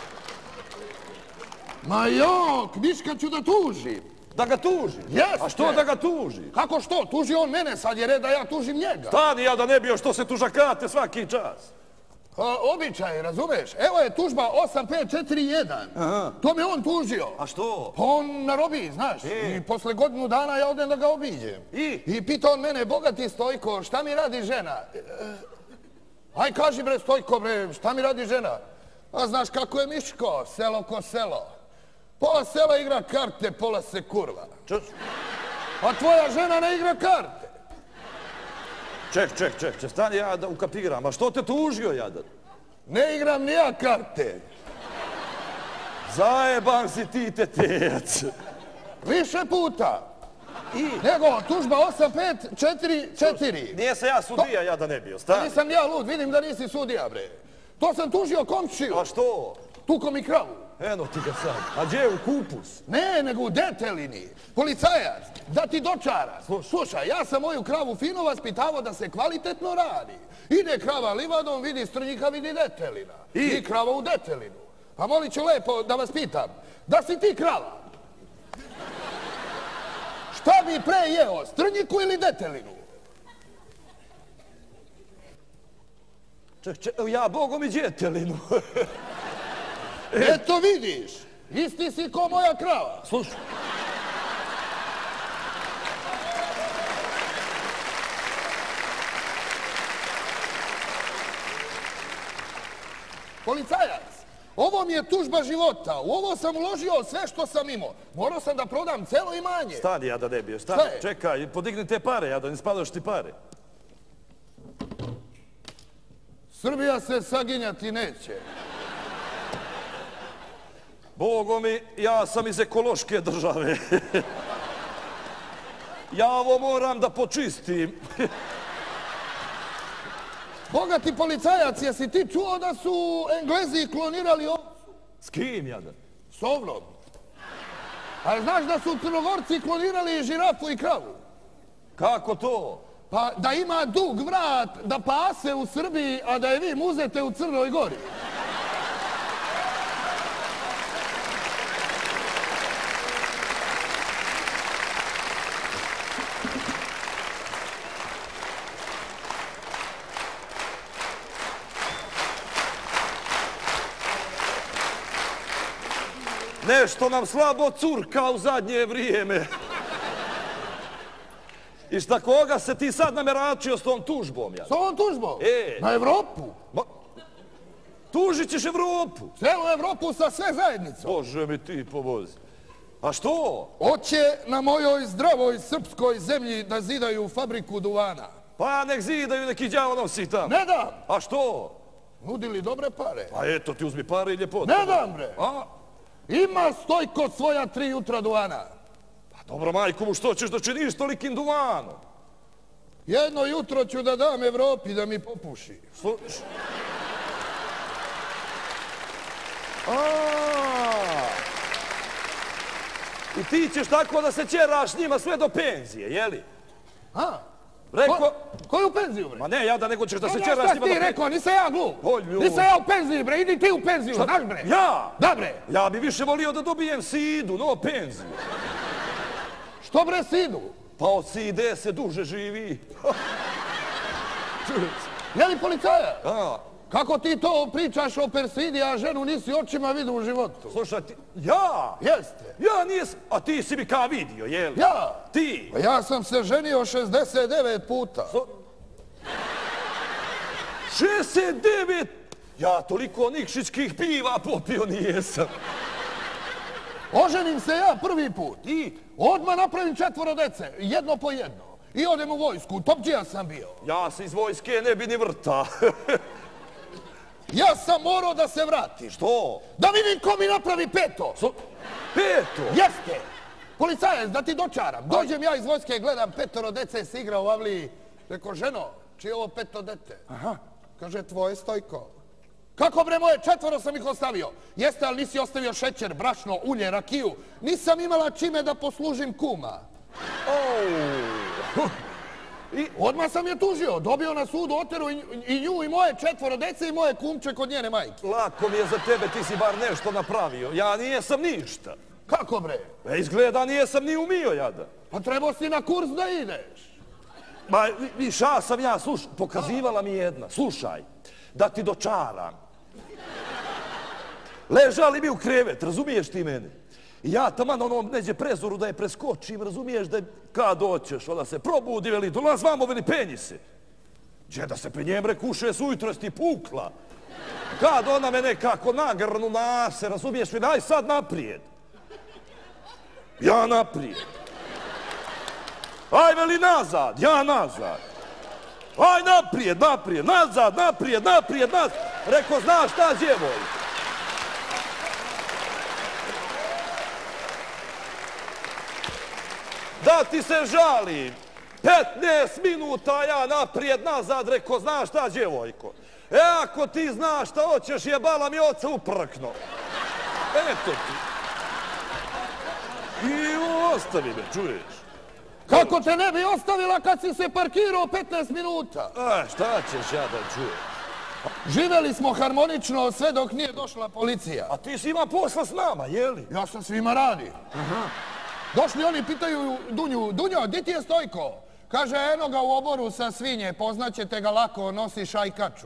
Ma jok, miška ću da tužim. Da ga tuži? Jeste. A što da ga tuži? Kako što? Tuži on mene, sad je red da ja tužim njega. Stani, Jada, ne bio što se tužakate svaki čas. Običaj, razumeš? Evo je tužba 8541. To me on tužio. A što? On na robiji, znaš. I posle godinu dana ja odem da ga obiđem. I pita on mene, bogati Stojko, šta mi radi žena? Aj kaži bre Stojko bre, šta mi radi žena? A znaš kako je Miško, selo ko selo. Pola sela igra karte, pola se kurva. A tvoja žena ne igra karte. Ček, stani ja da ukapiram. A što te tužio, Jadan? Ne igram ni ja karte. Zajeban si ti, tetejac. Više puta. Nego, tužba 8544. Nije se ja sudija, ja da ne bio. Stani. Nisam ja lud, vidim da nisi sudija, bre. To sam tužio komšiju. A što? Tuko mi kravu. Eno ti ga sad. A gdje je u kupus? Ne, nego u detelini. Policajac, da ti dočara. Slušaj, ja sam moju kravu fino vaspitavao da se kvalitetno radi. Ide krava livadom, vidi strnjika, vidi detelina. I krava u detelinu. A molit ću lepo da vas pitam, da si ti krava? Šta bi pre jeo, strnjiku ili detelinu? Ček, ja bogom i detelinu. Eto vidiš, isti si ko moja krava. Slušaj. Policajac, ovo mi je tužba života. U ovo sam uložio sve što sam imao. Morao sam da prodam celo imanje. Stani, ja da ne bio. Stani, čekaj, podigni te pare, ja da ne spadaš ti pare. Srbija se saginjati neće. Bogo mi, ja sam iz ekološke države. Ja ovo moram da počistim. Bogati policajac, jesi ti čuo da su Englezi klonirali ovcu? S kim, Jadan? S ovnom. A znaš da su Crnogorci klonirali žirafu i kravu? Kako to? Pa da ima dug vrat da pase u Srbiji, a da je vi muzete u Crnoj Gori. Nešto nam slabo curka u zadnje vrijeme. I šta koga se ti sad nameračio s tom tužbom? S ovom tužbom? Na Evropu. Tužit ćeš Evropu? Celu Evropu sa sve zajednicom. Bože mi ti pomozi. A što? Hoće na mojoj zdravoj srpskoj zemlji da zidaju fabriku duvana. Pa nek zidaju, neki đavo nosi tamo. Ne dam. A što? Nudili dobre pare. Pa eto ti uzmi pare i ljepote. Ne dam, bre. Ima Stojko svoja 3 jutra duvana. Pa dobro, majko mu, što ćeš da činiš tolikim duvanom? Jedno jutro ću da dam Evropi da mi popuši. I ti ćeš tako da se ćeraš njima sve do penzije, jeli? Rekao... Koju penziju, bre? Ma ne, ja da nego ćeš da se ćeraš njima do penzije. Šta ti rekao, nisam ja glup. Nisam ja u penziji, bre, idi ti u penziju, znaš, bre. Ja? Da, bre. Ja bi više volio da dobijem sidu, no penziju. Što bre sidu? Pa od side se duže živi. Je li policaja? A, Kako ti to pričaš o persidi, a ženu nisi očima vidio u životu? slušaj, ja? Jeste. Ja nisam, a ti si mi ka vidio, jel? Ja? Ti? Pa ja sam se ženio 69 puta. 69? Ja toliko nikšićkih piva popio nijesam. Oženim se ja prvi put. I? Odmah napravim 4 dece, jedno po jedno. I odem u vojsku, topđija sam bio. Ja se iz vojske ne bi ni vrta. Ja sam morao da se vratim. Što? Da vidim ko mi napravi peto. Peto? Jeste. Policajac, da ti dočaram. Dođem ja iz vojske, gledam 5 dece se igra u avliji. Reko, ženo, čije je ovo 5 dete? Aha. Kaže, tvoje, Stojko. Kako bre moje, 4 sam ih ostavio. Jeste, ali nisi ostavio šećer, brašno, ulje, rakiju. Nisam imala čime da poslužim kuma. I odmah sam je tužio, dobio na sudu oteru i nju i moje 4 dece i moje kumče kod njene majke. Lako mi je za tebe, ti si bar nešto napravio. Ja nijesam ništa. Kako bre? Izgleda nijesam ni umio, jada. Pa trebao si na kurs da ideš. Ma, ša sam ja, slušaj, pokazivala mi jedna. Slušaj, da ti dočaram. Ležali mi u krevet, razumiješ ti mene? I ja taman onom neđe prezoru da je preskočim, razumiješ da je kad doćeš, onda se probudi, veli, dolaz vamo, veli, penji se. Gdje da se penjem, rekuše, sujutro si ti pukla. Kad ona me nekako nagrnu na se, razumiješ mi, daj sad naprijed. Ja naprijed. Aj, veli, nazad, ja nazad. Aj, naprijed, naprijed, nazad, naprijed, naprijed, nazad. Reko, znaš šta, djevoj? Da ti se žalim. 15 minuta ja naprijed, nazad, reko, znaš šta, djevojko? Ako ti znaš šta hoćeš, jebala mi oca uprkno. Eto ti. I ostavi me, čuješ? Kako te ne bi ostavila kad si se parkirao 15 minuta? Šta ćeš ja da čujem? Živeli smo harmonično sve dok nije došla policija. A ti si ima posla s nama, jeli? Ja sam svima radi. Došli oni, pitaju Dunju, Dunjo, di ti je Stojko? Kaže, eno ga u oboru sa svinje, poznaćete ga lako, nosi šajkaču.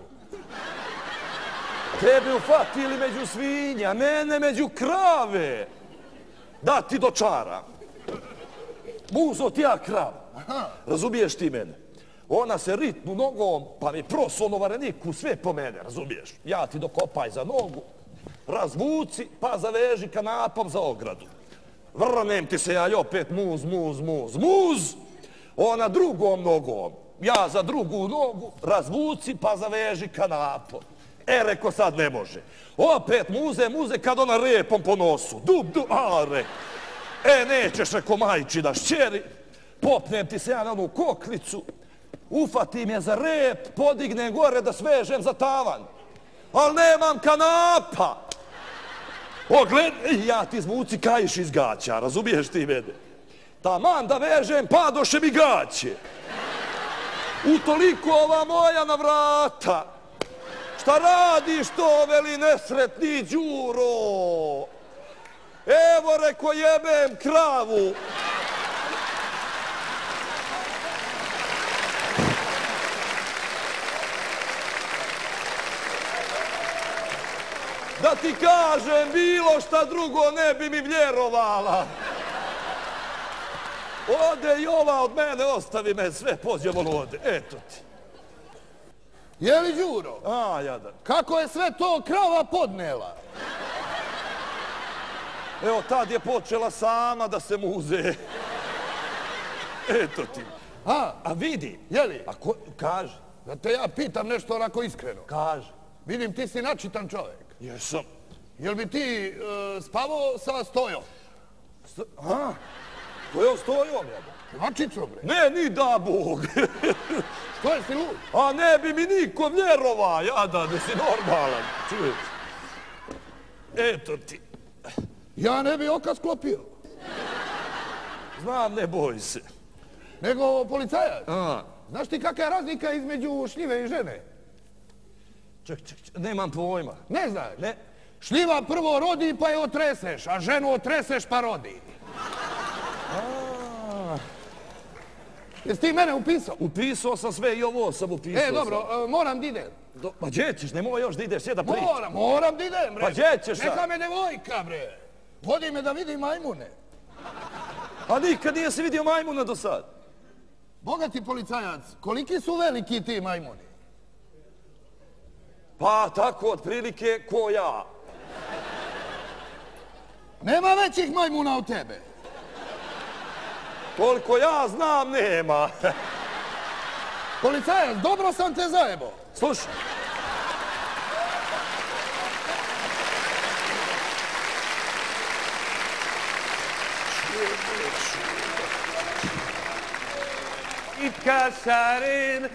Tebe ufatili među svinja, mene među krave. Da ti dočaram. Muzo ti ja krav. Razumiješ ti mene? Ona se ritnu nogom, pa mi prosuo vareniku, sve po mene, razumiješ? Ja ti dokopaj za nogu, razvuci, pa zaveži kanapom za ogradu. Vrnem ti se ja i opet muz, muz, muz, muz. Ona drugom nogom, ja za drugu nogu, razvuci, pa zaveži kanapom. Reko, sad ne može. Opet muze, kad ona repom po nosu. Dub, reko. Nećeš, reko, majčina šćeri. Popnem ti se ja na onu koklicu, ufatim je za rep, podignem gore da svežem za tavan. Ali nemam kanapa. Ja ti zvuci kajiš iz gaća, razumiješ ti mene? Taman da vežem, padoše mi gaće. Utoliko ova moja na vrata. Šta radiš to, veli, nesretni Đuro? Evo, reko, jebem kravu. Da ti kažem, bilo šta drugo ne bi mi vjerovala. Ode i ova od mene, ostavi me, sve pođemo ode. Eto ti. Je li, Đuro? Jadan. Kako je sve to krava podnela? Evo, tad je počela sama da se muze. Eto ti. A vidi. Je li? Kaži. Da te ja pitam nešto onako iskreno. Kaži. Vidim, ti si načitan čovjek. Jesam. Jel bi ti spavao sa Stojom? Kojom Stojom, jada? Načicom, bre. Ne, ni da Bog. Što je si lud? A ne bi mi niko vjerova, jada, da si normalan. Čuješ? Eto ti. Ja ne bi oka sklopio. Znam, ne boj se. Nego policajac. Znaš ti kakva je razlika između šljive i žene? Ček, nemam pojma. Ne znaš? Ne. Šljiva prvo rodi pa je otreseš, a ženu otreseš pa rodi. Jesi ti mene upisao? Upisao sam sve i ovo sam upisao. Dobro, moram da idem. Pa gdje ćeš, nemoj još da ideš, da pričam. Moram da idem, bre. Pa gdje ćeš sad? Neka me devojka, bre. Vodi me da vidim majmune. A nikad nije se vidio majmuna do sad. Bogati policajac, koliki su veliki ti majmuni? Pa tako, otprilike, ko ja. Nema većih majmuna od tebe. Koliko ja znam, nema. Policajac, dobro sam te zajebo. Slušaj. I kašaren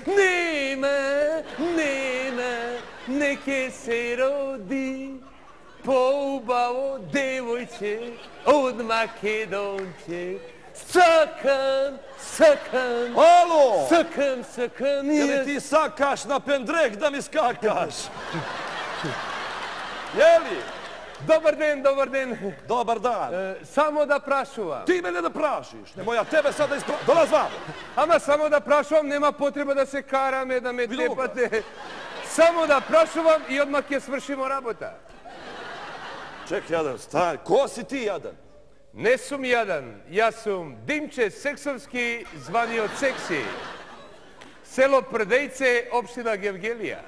nema, neke se rodi poubavo devojče od Makedonče. Sakam, Alo! Sakam, Jeli ti sakaš na pendrek da mi skakaš? Jeli? Dobar den. Dobar dan. Samo da prašuvam. Ti mene da prašiš, nemoj ja tebe sada dolaz vam. Ama samo da prašuvam, nema potreba da se karame, da me Bilo tepate. Samo da prašuvam i odmah je svršimo rabota. Ček, jadan, staj, ko si ti, jadan? Ne sum jadan, ja sum Dimče Seksovski, zvani od Seksi. Selo Prdejce, opština Gevgelija.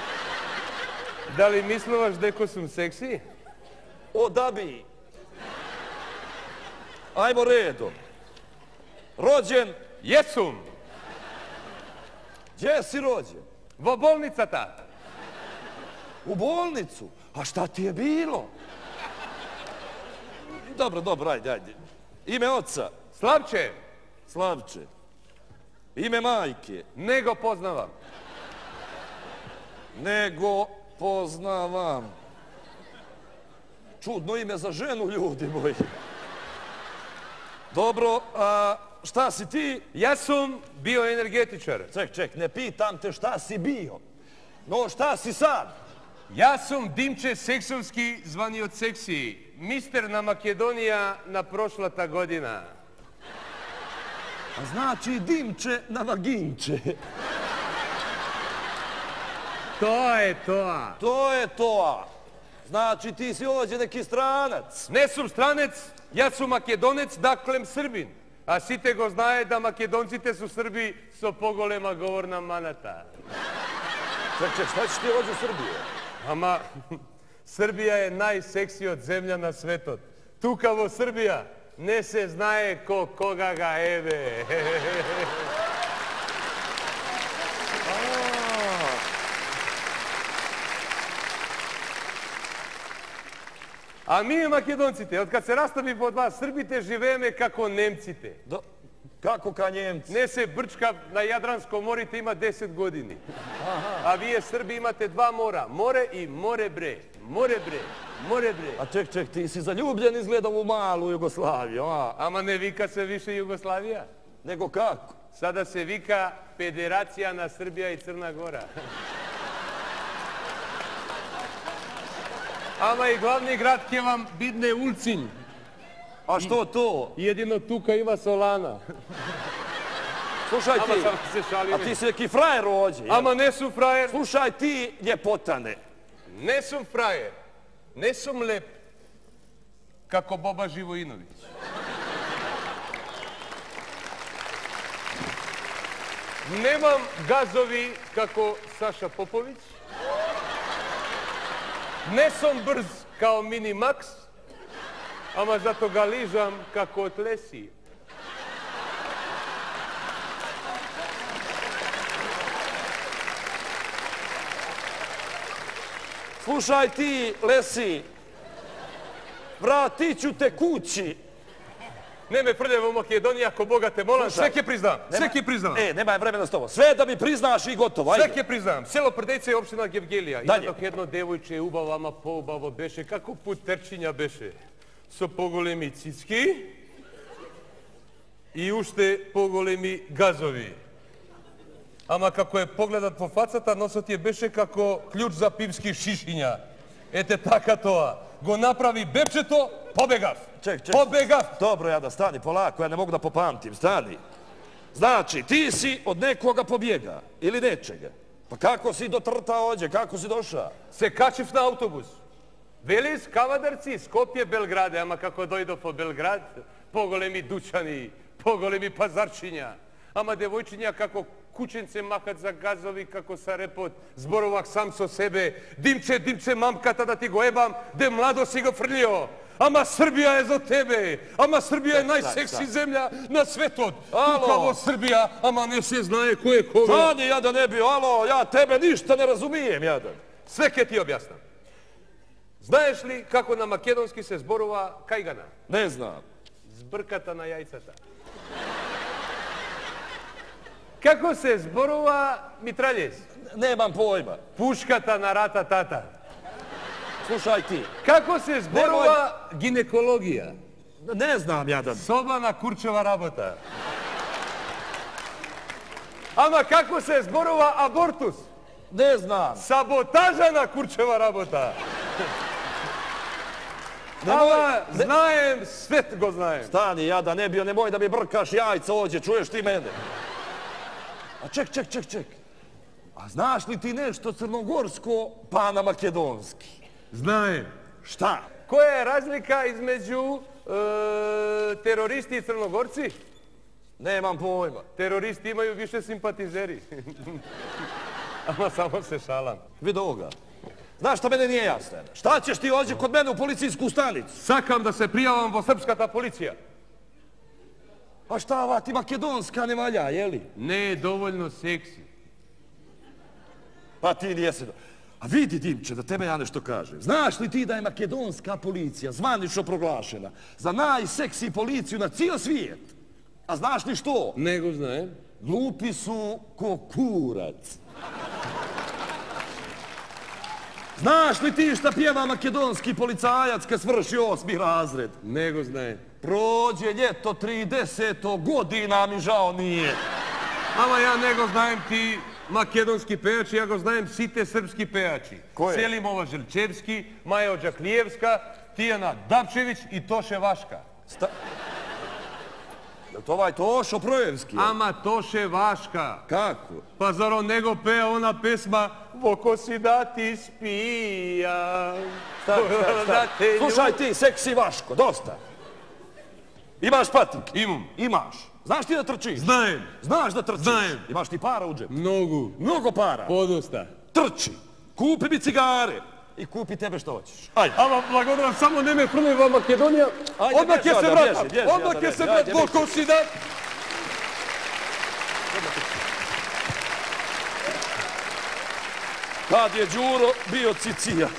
Da li mislovaš deko sum seksi? O, da bi. Ajmo redom. Rođen? Jesum. Gdje si rođen? Vo bolnica ta. U bolnicu? A šta ti je bilo? Dobro, ajde. Ime oca? Slavče. Slavče. Ime majke? Nego poznavam. Nego poznavam. Čudno ime za ženu, ljudi moji. Dobro, a šta si ti? Ja sam bioenergetičar. Ček, ne pitam te šta si bio. No, šta si sad? Ja sam Dimče Seksovski, zvani od Seksi. Mister na Makedonija na prošla ta godina. A znači Dimče na vaginče. To je to. To je to. Znači ti si ovdje neki stranac. Ne sam stranec, ja sam Makedonec, daklem Srbin. A site go znaje da Makedoncite su Srbi so pogolema govorna manata. Ček, šta ćeš ti ovdje u Srbiju? Ama, Srbija je najseksi od zemlja na svetot. Tukavo Srbija, ne se znaje ko koga ga ebe. A mi Makedoncite, od kad se rastavi pod vas, Srbite živeme kako Nemcite. Kako ka Njemci? Ne se Brčka na Jadranskom morite ima 10 godini. A vi je Srbi imate dva mora. More i more bre. A ček, ti si zaljubljen izgleda u malu Jugoslaviju, a? Ama ne vika se više Jugoslavija. Nego kako? Sada se vika Federacija na Srbija i Crna Gora. Ama i glavni grad ke vam bidne Ulcinj. A što to? Jedino tuka ima Solana. Slušaj ti, a ti si neki frajer ovdje. Ama ne su frajer. Slušaj ti, ljepotane. Ne sam frajer. Ne sam lep. Kako Boba Živojinović. Nemam gazovi kako Saša Popović. Ne sam brz kao Mini Max. Ama zato ga ližam kako od Lesi. Slušaj ti, Lesi, vratit ću te kući. Ne me prljavo u Makedoniji, ako Boga te molam, sve ke priznam. Nemaj vremena s tobom. Sve da mi priznaš i gotovo, ajde. Sve ke priznam. Selo Prdejce je opština Gevgelija. Dalje. Dok jedno devojče ubavama poubavo beše, kako put terčinja beše. So pogolemi cicki i ušte pogolemi gazovi. Ama kako je pogledat po facata, nosot je beše kako ključ za pivski šišinja. Ete taka toa. Go napravi bepčeto, pobegav. Ček. Pobegav. Dobro, Jada, stani polako, ja ne mogu da popamtim, stani. Znači, ti si od nekoga pobjega ili nečega. Pa kako si dotrtao ođe, kako si došao? Se kačiv na autobus. Veli Kavadarci, Skopje, Belgrade, ama kako dojdo po Belgrad, pogolemi dućani, pogolemi pazarčinja, ama devojčinja kako kućence mahat za gazovi, kako sa repot zborovak sam so sebe, dimče, mamkata da ti go jebam, de mlado si go frljio. Ama Srbija je za tebe, ama Srbija je najseksi zemlja na svetu. Kukavo Srbija, ama ne se znaje ko je koga. Stani, jadan ne bio, alo, ja tebe ništa ne razumijem, jadan. Sve ke ti objasnam. Znaješ li kako na makedonski se zborova kajgana? Ne znam. Zbrkata na jajcata. Kako se zborova mitraljez? Nemam pojma. Puškata na rata tata. Slušaj ti. Kako se zborova ginekologija? Ne znam, jadan. Sobana kurčeva rabota. Ama kako se zborova abortus? Ne znam. Sabotaža na kurčeva rabota. Ama znajem, sve go znajem. Stani, jadan ne bio, nemoj da mi brkaš jajca ođe, čuješ ti mene? A ček. A znaš li ti nešto crnogorsko pa na makedonski? Znajem. Šta? Koja je razlika između teroristi i crnogorci? Nemam pojma. Teroristi imaju više simpatizeri. Ama samo se šalam. Vidi ovoga. Znaš šta mene nije jasno? Šta ćeš ti ođe kod mene u policijsku stanicu? Sakam da se prijavam vo srpskata policija. A šta ova ti makedonska ne valja, jeli? Ne je dovoljno seksi. Pa ti nijesi... A vidi, Dimče, da tebe ja nešto kažem. Znaš li ti da je makedonska policija zvanično proglašena za najseksi policiju na cijel svijet? A znaš li što? Nego znajem. Glupi su ko kurac. Znaš li ti šta pjeva makedonski policajac kad svrši 8. razred? Nego znajem. Prođe ljeto 30 godina mi žao nije. Ama ja nego znajem ti makedonski pejači, ja go znajem site srpski pejači. Ko je? Selimova Žrčevski, Maja Ođaklijevska, Tijana Dapčević i Toše Vaška. Je to ovaj Tošo Projevski? Ama Toše Vaška. Kako? Pa zar on nego peja ona pesma Voko si da ti spija. Slušaj ti, seksi Vaško, dosta. Imaš patik? Imam. Imaš. Znaš ti da trčiš? Znajem. Znaš da trčiš? Znajem. Imaš ti para u džepu? Mnogo. Mnogo para. Podosta. Trči. Kupi mi cigare. I kupi tebe što hoćeš. Ajde. Ama blagodaran, samo ne me frliva Makedonija. Ajde, Odmah je bježi, se Ada, vratam. bježi, Odmah Ada, je se bježi, vratam. ajde, Voko si da... Kad je Đuro bio cicija.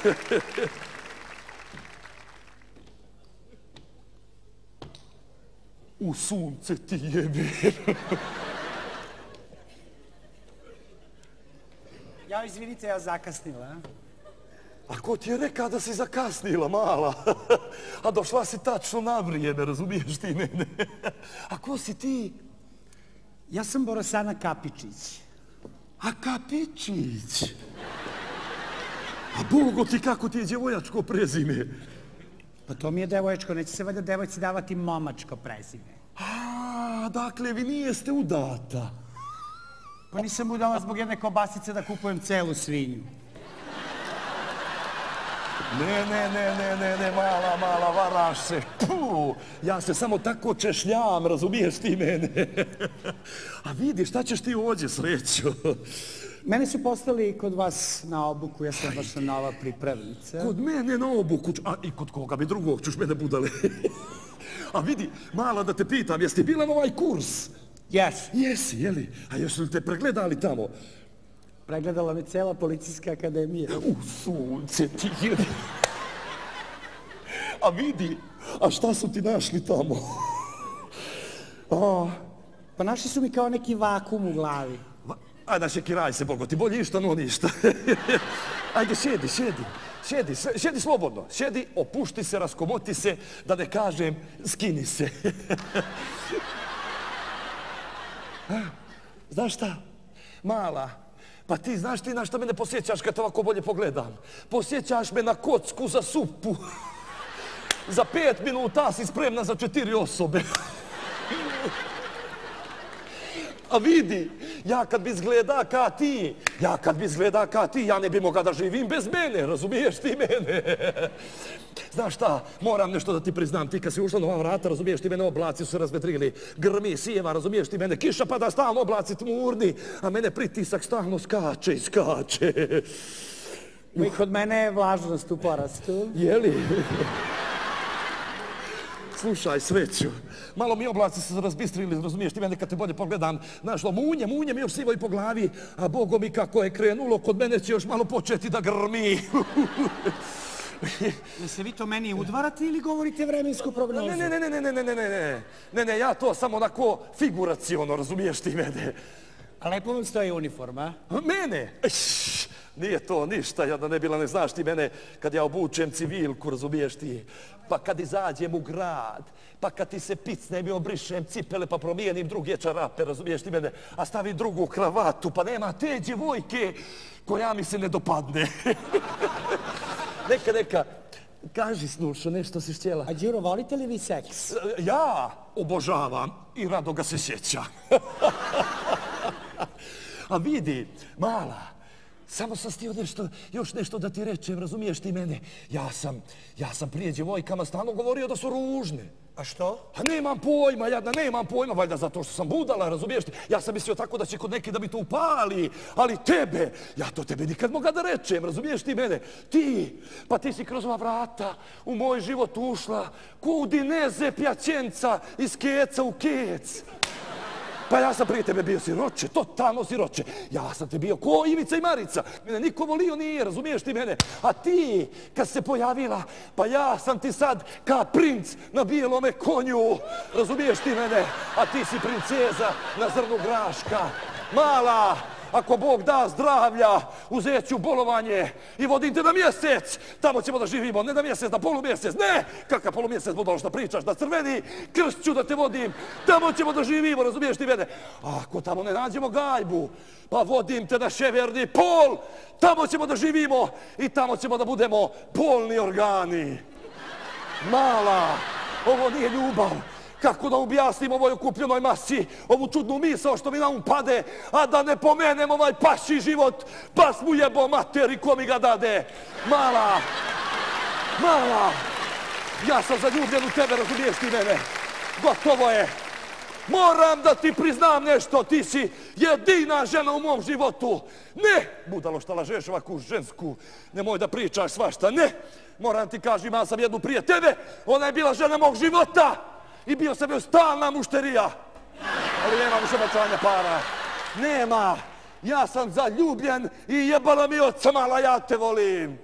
U sunce ti jebe. Ja, izvinite, ja zakasnila, a? A ko ti je rekao da si zakasnila, mala? A došla si tačno na vrijeme, razumiješ ti mene? A ko si ti? Ja sam Borosana Kapičić. A Kapičić? A Bogo ti kako ti je djevojačko prezime? Pa to mi je devoječko, neće se valjda devojci davati momačko prezime. A, dakle, vi nijeste udata. Pa nisam udala zbog jedne kobasice da kupujem celu svinju. Ne, mala, varaš se. Puh, ja se samo tako češljam, razumiješ ti mene? A vidi, šta ćeš ti ovdje, srećo? Mene su poslali kod vas na obuku, ja sam baš nova pripravnica. Kod mene na obuku, a i kod koga bi drugog ćuš mene budale. A vidi, mala da te pitam, jesi ti bila na ovaj kurs? Jesi. Jesi, jeli? A jesu li te pregledali tamo? Pregledala me cela policijska akademija. U sunce ti jedi. A vidi, a šta su ti našli tamo? Pa našli su mi kao neki vakum u glavi. Ajde, našekiraj se, Bogo, ti bolje išta, no ništa. Ajde, šedi slobodno. Šedi, opušti se, raskomoti se, da ne kažem, skini se. Znaš šta, mala, pa ti znaš ti na šta mene posjećaš kad ovako bolje pogledam? Posjećaš me na kocku za supu. Za 5 minuta si spremna za 4 osobe. A vidi, ja kad bi izgleda ka ti, ja ne bi mogao da živim bez mene, razumiješ ti mene? Znaš šta, moram nešto da ti priznam, ti kad si ušla na ova vrata, razumiješ ti mene, oblaci su se razvedrili, grmi, sijeva, razumiješ ti mene, kiša pada stalno, oblaci tmurni, a mene pritisak stalno skače i skače. I kod mene je vlažnost u porastu. Jeli? Slušaj, Sreću, malo mi oblaci se razbistrili, razumiješ ti mene kad te bolje pogledam, znaš, munje mi još sivo i po glavi, a Bogo mi kako je krenulo, kod mene će još malo početi da grmi. Se vi to meni udvarate ili govorite vremensku prognozu? Ne, ja to samo onako figuraciono, razumiješ ti mene. A lepo vam stoji uniforma. Mene? Nije to ništa, ja da ne bila, ne znaš ti mene, kad ja obučem civilku, razumiješ ti, pa kad izađem u grad, pa kad ti se picnem i obrišem cipele, pa promijenim druge čarape, razumiješ ti mene, a stavim drugu kravatu, pa nema te djevojke koja mi se ne dopadne. Neka, kaži Snušo, nešto si htjela. A Đuro, volite li vi seks? Ja obožavam i rado ga se sjeća. A vidi, mala, samo sam htio još nešto da ti rečem, razumiješ ti mene? Ja sam prije djevojkama stalno govorio da su ružne. A što? A nemam pojma, valjda zato što sam budala, razumiješ ti? Ja sam mislio tako da će kod neki da mi to upali, ali tebe, ja to tebe nikad moga da rečem, razumiješ ti mene? Pa ti si kroz ova vrata u moj život ušla, ko u Dineze Pjaćenca iz keca u kec. Pa ja sam prije tebe bio siroče, totalno siroče. Ja sam te bio ko Ivica i Marica. Mene niko volio nije, razumiješ ti mene? A ti, kad se pojavila, pa ja sam ti sad ka princ na bijelome konju. Razumiješ ti mene? A ti si princeza na zrnu graška. Mala, ako Bog da zdravlja, uzet ću bolovanje i vodim te na mjesec. Tamo ćemo da živimo, ne na mjesec, na polumjesec. Ne, kakav polumjesec, budalo što pričaš, na crveni krst ću da te vodim. Tamo ćemo da živimo, razumiješ ti mene? A ako tamo ne nađemo gajbu, pa vodim te na ševerni pol. Tamo ćemo da živimo i tamo ćemo da budemo polni organi. Mala, ovo nije ljubav. Kako da objasnim ovoj okupljenoj masi ovu čudnu misao što mi na um pade, a da ne pomenem ovaj paši život, pas mu jebo mater i ko mi ga dade. Mala, ja sam zaljubljen u tebe, razumiješ ti mene? Gotovo je. Moram da ti priznam nešto, ti si jedina žena u mom životu. Ne, budalo šta lažeš ovakvu žensku, nemoj da pričaš svašta, ne. Moram ti kažem, imao sam jednu prije tebe, ona je bila žena mog života. I bio sam joj stalna mušterija. Ali nema više bačanja para. Nema. Ja sam zaljubljen i jebala mi oca mala, ja te volim.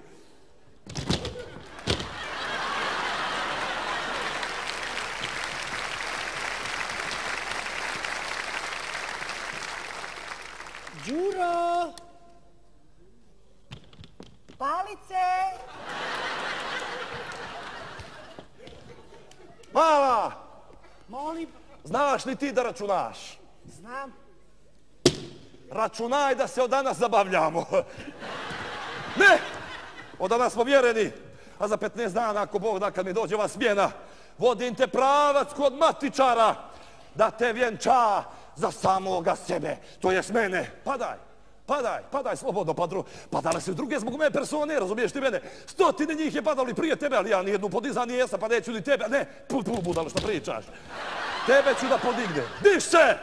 Đuro! Palice! Mala! Molim? Znaš li ti da računaš? Znam. Računaj da se od danas zabavljamo. Ne! Od danas smo vjereni. A za 15 dana, ako Bog da, kad mi dođe ova smjena, vodim te pravac kod matičara da te vjenča za samoga sebe. To jest mene. Padaj slobodno, padale su druge zbog moje persone, razumiješ ti mene? 100 njih je padali prije tebe, ali ja nijednu podizan nijesam, pa neću ni tebe, ne, budalo što pričaš. Tebe ću da podignem. Diše!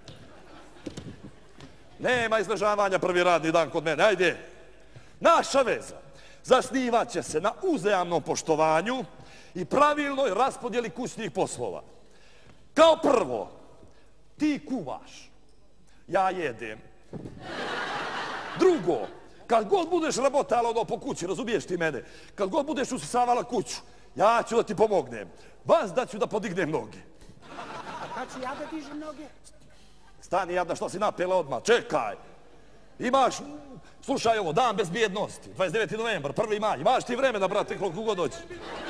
Nema izležavanja prvi radni dan kod mene, ajde. Naša veza zasnivat će se na uzajamnom poštovanju i pravilnoj raspodjeli kućnih poslova. Kao prvo, ti kuvaš, ja jedem. Drugo, kad god budeš rabotala ono po kući, razumiješ ti mene, kad god budeš usisavala kuću, ja ću da ti pomognem. Vas da ću da podignem noge. A kad ću ja da dižem noge? Stani jadna, što si napela odmah, čekaj. Imaš, slušaj ovo, dan bezbjednosti, 29. novembar, 1. maj, imaš ti vremena, brate, koliko god dođe.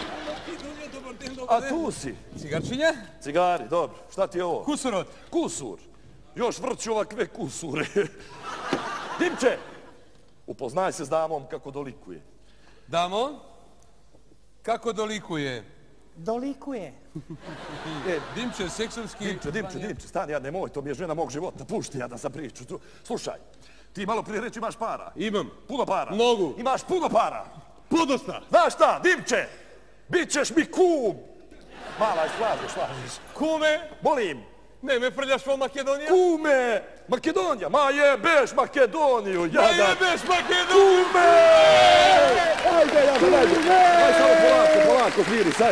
A tu si. Cigarčinje? Cigari, dobro. Šta ti je ovo? Kusurot. Kusur. Još vrću ovakve kusure. Dimče, upoznaj se s damom kako dolikuje. Damo, kako dolikuje? Dolikuje. Dimče, seksovski... Dimče, stani, ja nemoj, to mi je žena mog života, pušti ja da sam priču. Slušaj, ti malo prije reći imaš para. Imam. Puno para. Mnogo. Imaš puno para. Podosta. Znaš šta, Dimče, bit ćeš mi kum. Mala, slažeš. Kume? Molim. Ne, me frljaš vo Makedonija? Kume! Makedonija! Ma jebeš Makedoniju, jadan! Ma jebeš Makedoniju! Kume! Ajde, jadan, ajde! Aj samo polako, smiri, sad!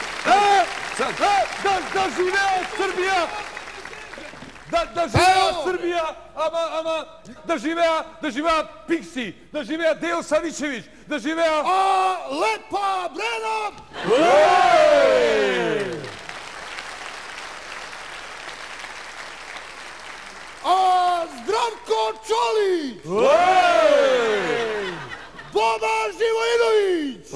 Da živea Srbija! Da živea Srbija! Ama, da živea Piksi! Da živea Deo Savićević! Da živea... A lepa Brena! A Zdravko Čolić! Boba Živojinović!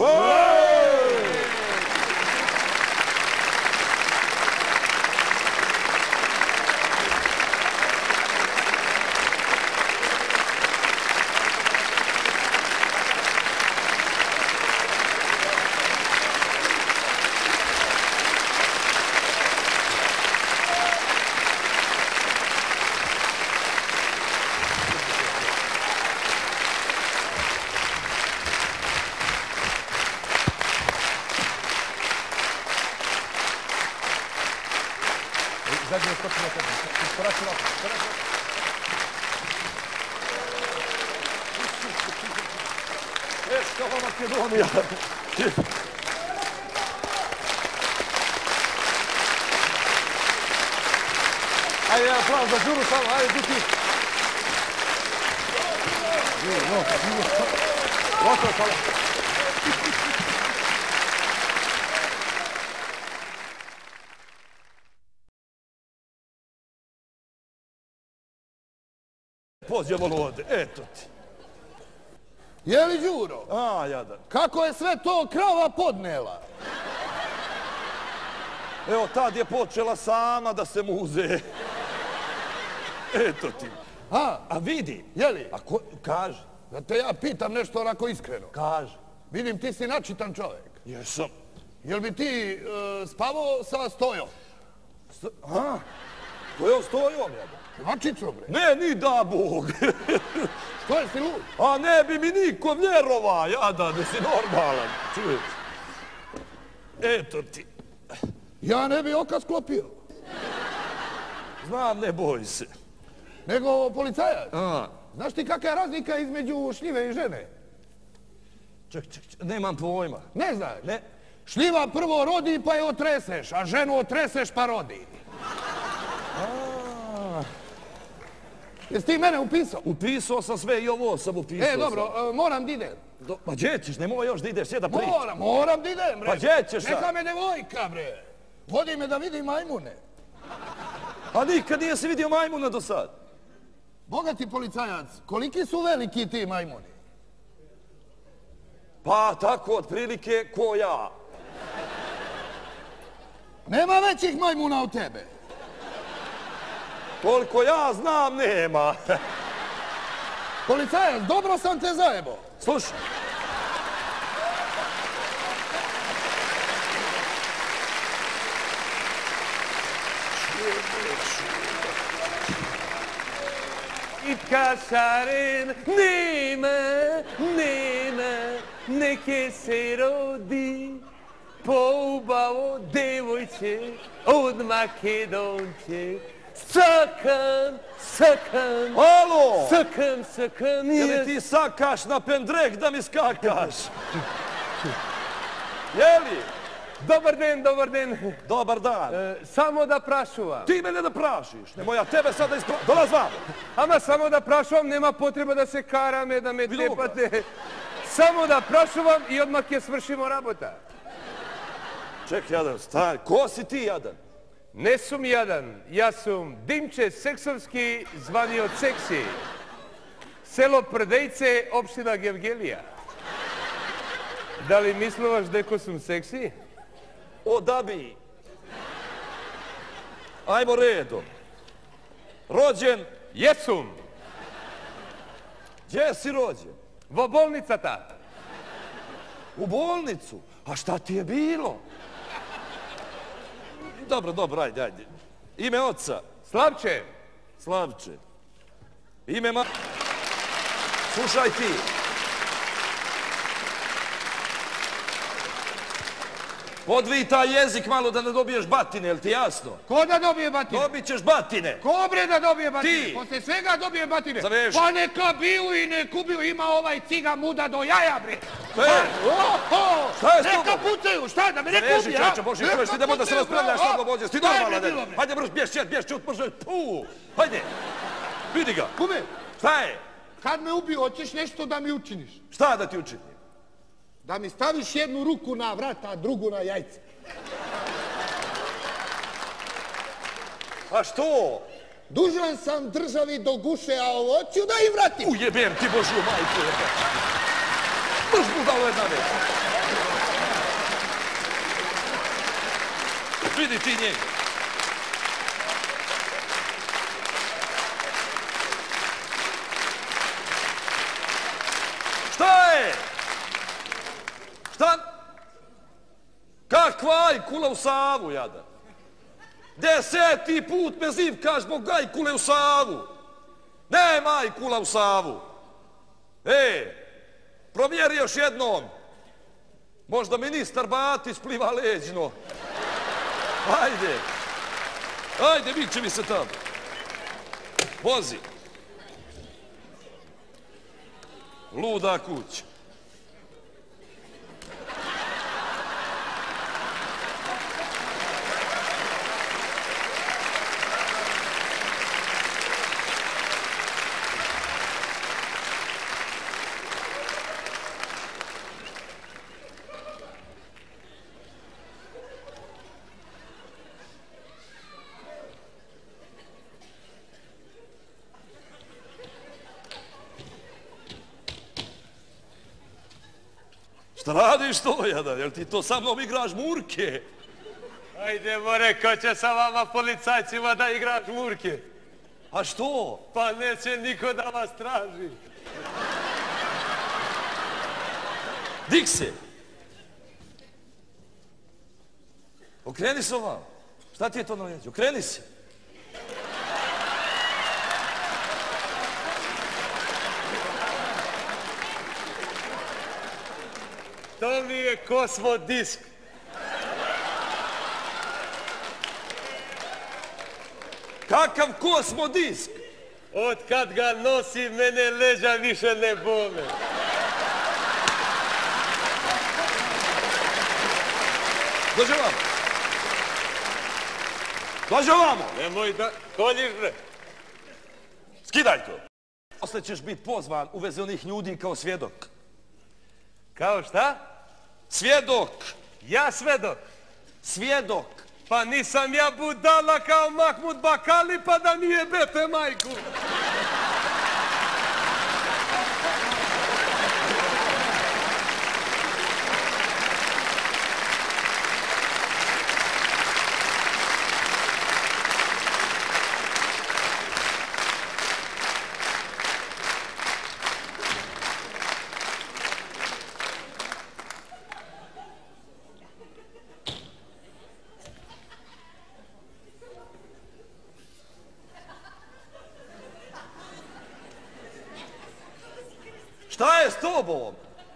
Eskava Makedonija! Ajde, aplauz za Đuru samo, ajde, Duki! Gotovo, hvala! Pozjevalo ovdje, eto ti. Je li Đuro? A, jadan. Kako je sve to krava podnela? Evo, tad je počela sama da se muze. Eto ti. A vidi. je li? A kaži. Da te ja pitam nešto onako iskreno. Kaži. Vidim, ti si načitan čovjek. Jesam. Jel bi ti spavao sa Stojom? Stojom, Stojom, jadan. Mačicom, bre. Ne, ni da Bog. Što je si lud? A ne bi mi niko vjerova, jadan, da si normalan. Čuješ. Eto ti. Ja ne bi oka sklopio. Znam, ne boj se. Nego policajac. Znaš ti kakva je razlika između šljive i žene? Ček, nemam pojma. Ne znaš? Ne. Šljiva prvo rodi pa je otreseš, a ženu otreseš pa rodi. Jesi ti mene upisao? Upisao sam sve i ovo sam upisao. Dobro, moram da idem. Pa gdje ćeš, nemoj još da ideš, sjeda priča. Moram da idem, bre. Pa gdje ćeš sad? Neka me devojka, bre. Vodi me da vidim majmune. A nikad nije se vidio majmuna do sad. Bogati policajac, koliki su veliki ti majmuni? Pa tako, otprilike, ko ja. Nema većih majmuna od tebe. Koliko ja znam, nema. Policajac, dobro sam te zajebo. Slušaj. I kašaren nema, neke se rodi poubavo devojče od Makedonče. Sakam. Alo! Sakam. Jeli ti sakaš na pendrek da mi skakaš? Jeli? Dobar den. Dobar dan. Samo da prašuvam. Ti mene da prašiš, nemoj ja tebe sada dolaz vamo. Ama samo da prašuvam, nema potreba da se karame, da me tepate. Samo da prašuvam i odmah je svršimo rabota. Ček, jadan, staj, ko si ti, jadan? Ne sum jadan, ja sum Dimče Seksovski, zvani od Seksi. Selo Prdejce, opština Gevgelija. Da li mislovaš deko sum seksi? O, da bi. Ajmo redom. Rođen? Jesum. Gdje si rođen? Vo bolnica ta. U bolnicu? A šta ti je bilo? dobro, ajde. Ime oca? Slavče. Slavče. Ime Slušaj ti. Odvij taj jezik malo da ne dobiješ batine, jel ti jasno? Ko da dobije batine? Dobit ćeš batine. Ko bre da dobije batine? Ti. Posle svega dobije batine. Zaveš. Pa neka biju i nek ubiju, ima ovaj ciga muda do jaja bre. Šta je s tobom? Neka pucaju, šta da me neko Reži, ubije, a? čoče, Bože, ti da da se raspravljaš tamo, Bože, ti normalan, bilo, bre? hajde brž, bješ, čut, brže, hajde, vidi ga. Kume, Šta je? kad me ubiju, hoćeš nešto da mi učiniš? Šta da ti učinim? Da mi staviš jednu ruku na vrat, a drugu na jajce. A što? Dužan sam državi do guše, a ovo ću da im vratim. Ujebem ti Božju majku. Brž budalo jedna već. Vidi ti njega. Šta je? Šta? Kakva ajkula u Savu, jada? 10. put me zivkaš zbog ajkule u Savu. Nema ajkula u Savu. Provjeri još jednom. Možda ministar Batić pliva leđno. Ajde, viče mi se tamo. Vozi. Luda kuća. Šta radiš to, jadan? Jel ti to sa mnom igraš murke? Ajde, more, ko će sa vama policajcima da igraš murke? A što? Pa neće niko da vas traži. Dik se! Okreni se ovam. Šta ti je to na leđu? Okreni se. To mi je kosmodisk. Kakav kosmodisk? Od kad ga nosi, mene leđa više ne bole. Dođe ovamo. Dođe ovamo. Nemoj da koljiš, bre. Skidaj to. Posle ćeš biti pozvan u vezi onih ljudi kao svjedok. Kao šta? Svjedok. Ja svedok. Svjedok. Pa nisam ja budala kao Mahmud Bakali pa da mi jebete majku. Šta je s tobom?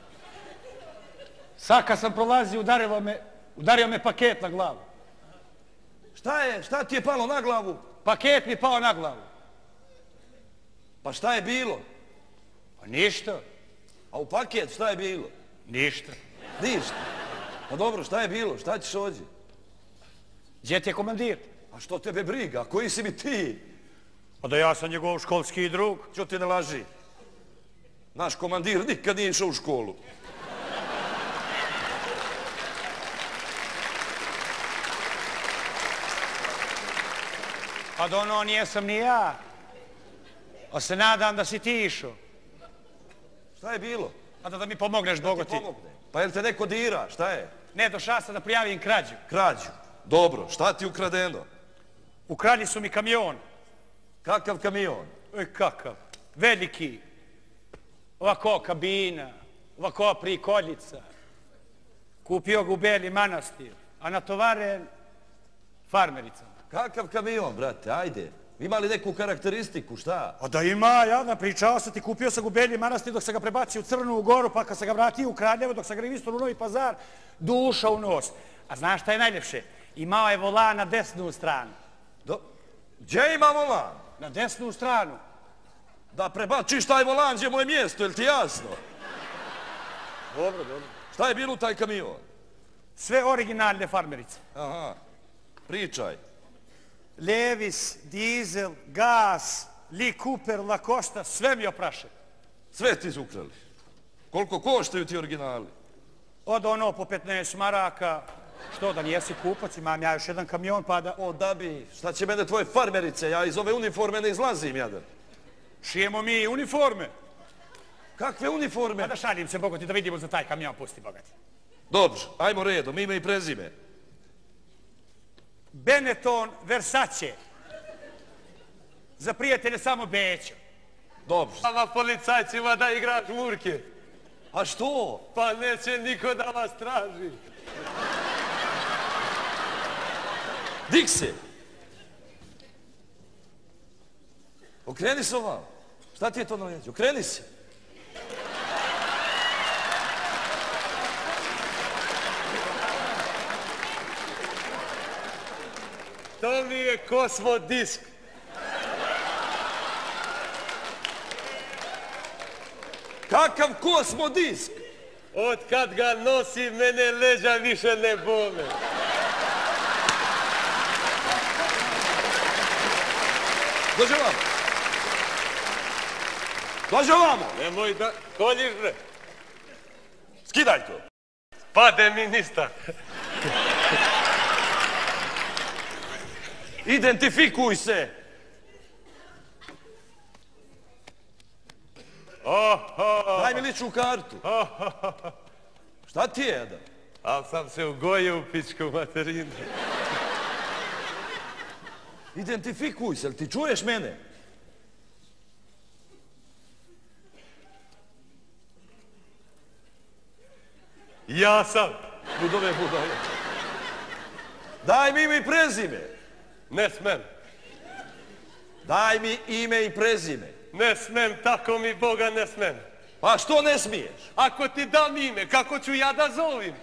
Sad kad sam prolazio, udario me paket na glavu. Šta je? Šta ti je palo na glavu? Paket mi pao na glavu. Pa šta je bilo? Pa ništa. A u paket šta je bilo? Ništa. Ništa. Pa dobro, šta je bilo? Šta ćeš ovdje? Gdje ti je komandir? A što tebe briga? Koji si mi ti? Pa da ja sam njegov školski drug. Čo ti ne laži? Naš komandir nikad nije išao u školu. Pa da ono nijesam ni ja. A se nadam da si ti išao. Šta je bilo? A da mi pomogneš, Bogo ti. Pa jel te neko dira? Šta je? Ne, došao sam da prijavim krađu. Krađu. Dobro, šta ti ukradeno? Ukrali su mi kamion. Kakav kamion? Kakav? Veliki. Ovako kabina, ovako prikoljica. Kupio ga u Beli Manastir, a natovaren farmericom. Kakav kamion, brate, ajde. Ima li neku karakteristiku, šta? A da ima, jadna, pričao sam ti, kupio sam ga u Belji Manastir dok sam ga prebacio u Crnu Goru, pa kad sam ga vratio u Kraljevo, dok sam ga registruo u Novi Pazar, duša u nos. A znaš šta je najljepše? Imao je volan na desnu stranu. Gdje ima volan? Na desnu stranu. Da prebačiš taj volan, gdje mu je mjesto, je li ti jasno? Dobro, dobro. Šta je bilo u taj kamion? Sve originalne farmerice. Aha, pričaj. Levis, dizel, gas, Lee Cooper, Lacosta, sve mi opraše. Sve ti su ukrali. Koliko koštaju ti originali? Od ono po 15 maraka, što da nijesi kupac, imam ja još jedan kamion pa da... O da bi, šta će mene tvoje farmerice, ja iz ove uniforme ne izlazim jadan. Šijemo mi uniforme. Kakve uniforme? Pa da šaljem se, bogati, da vidimo za taj kamion, pusti, bogati. Dobro, ajmo redom, ime i prezime. Benetton, Versace. Za prijatelje samo Bećo. Dobro. Ama policajcima da igraš murke. A što? Pa neće niko da vas traži. Dik se. Okreni se ovam. Šta ti je to na leđu? Okreni se. To mi je kosmodisk. Kakav kosmodisk? Od kad ga nosi, mene leđa više ne bole. Dođe vamo. Dođe vamo. Nemoj da koljiš, bre. Skidaj to. Pade mi ništa. Identifikuj se. Daj mi ličnu kartu. Šta ti je, Adam? Al sam se ugojio u pičku materinu. Identifikuj se, ti čuješ mene? Ja sam. Budove. Daj mi ime i prezime. Ne smem. Daj mi ime i prezime. Ne smem, tako mi Boga ne smem. Pa što ne smiješ? Ako ti dam ime, kako ću ja da zovim?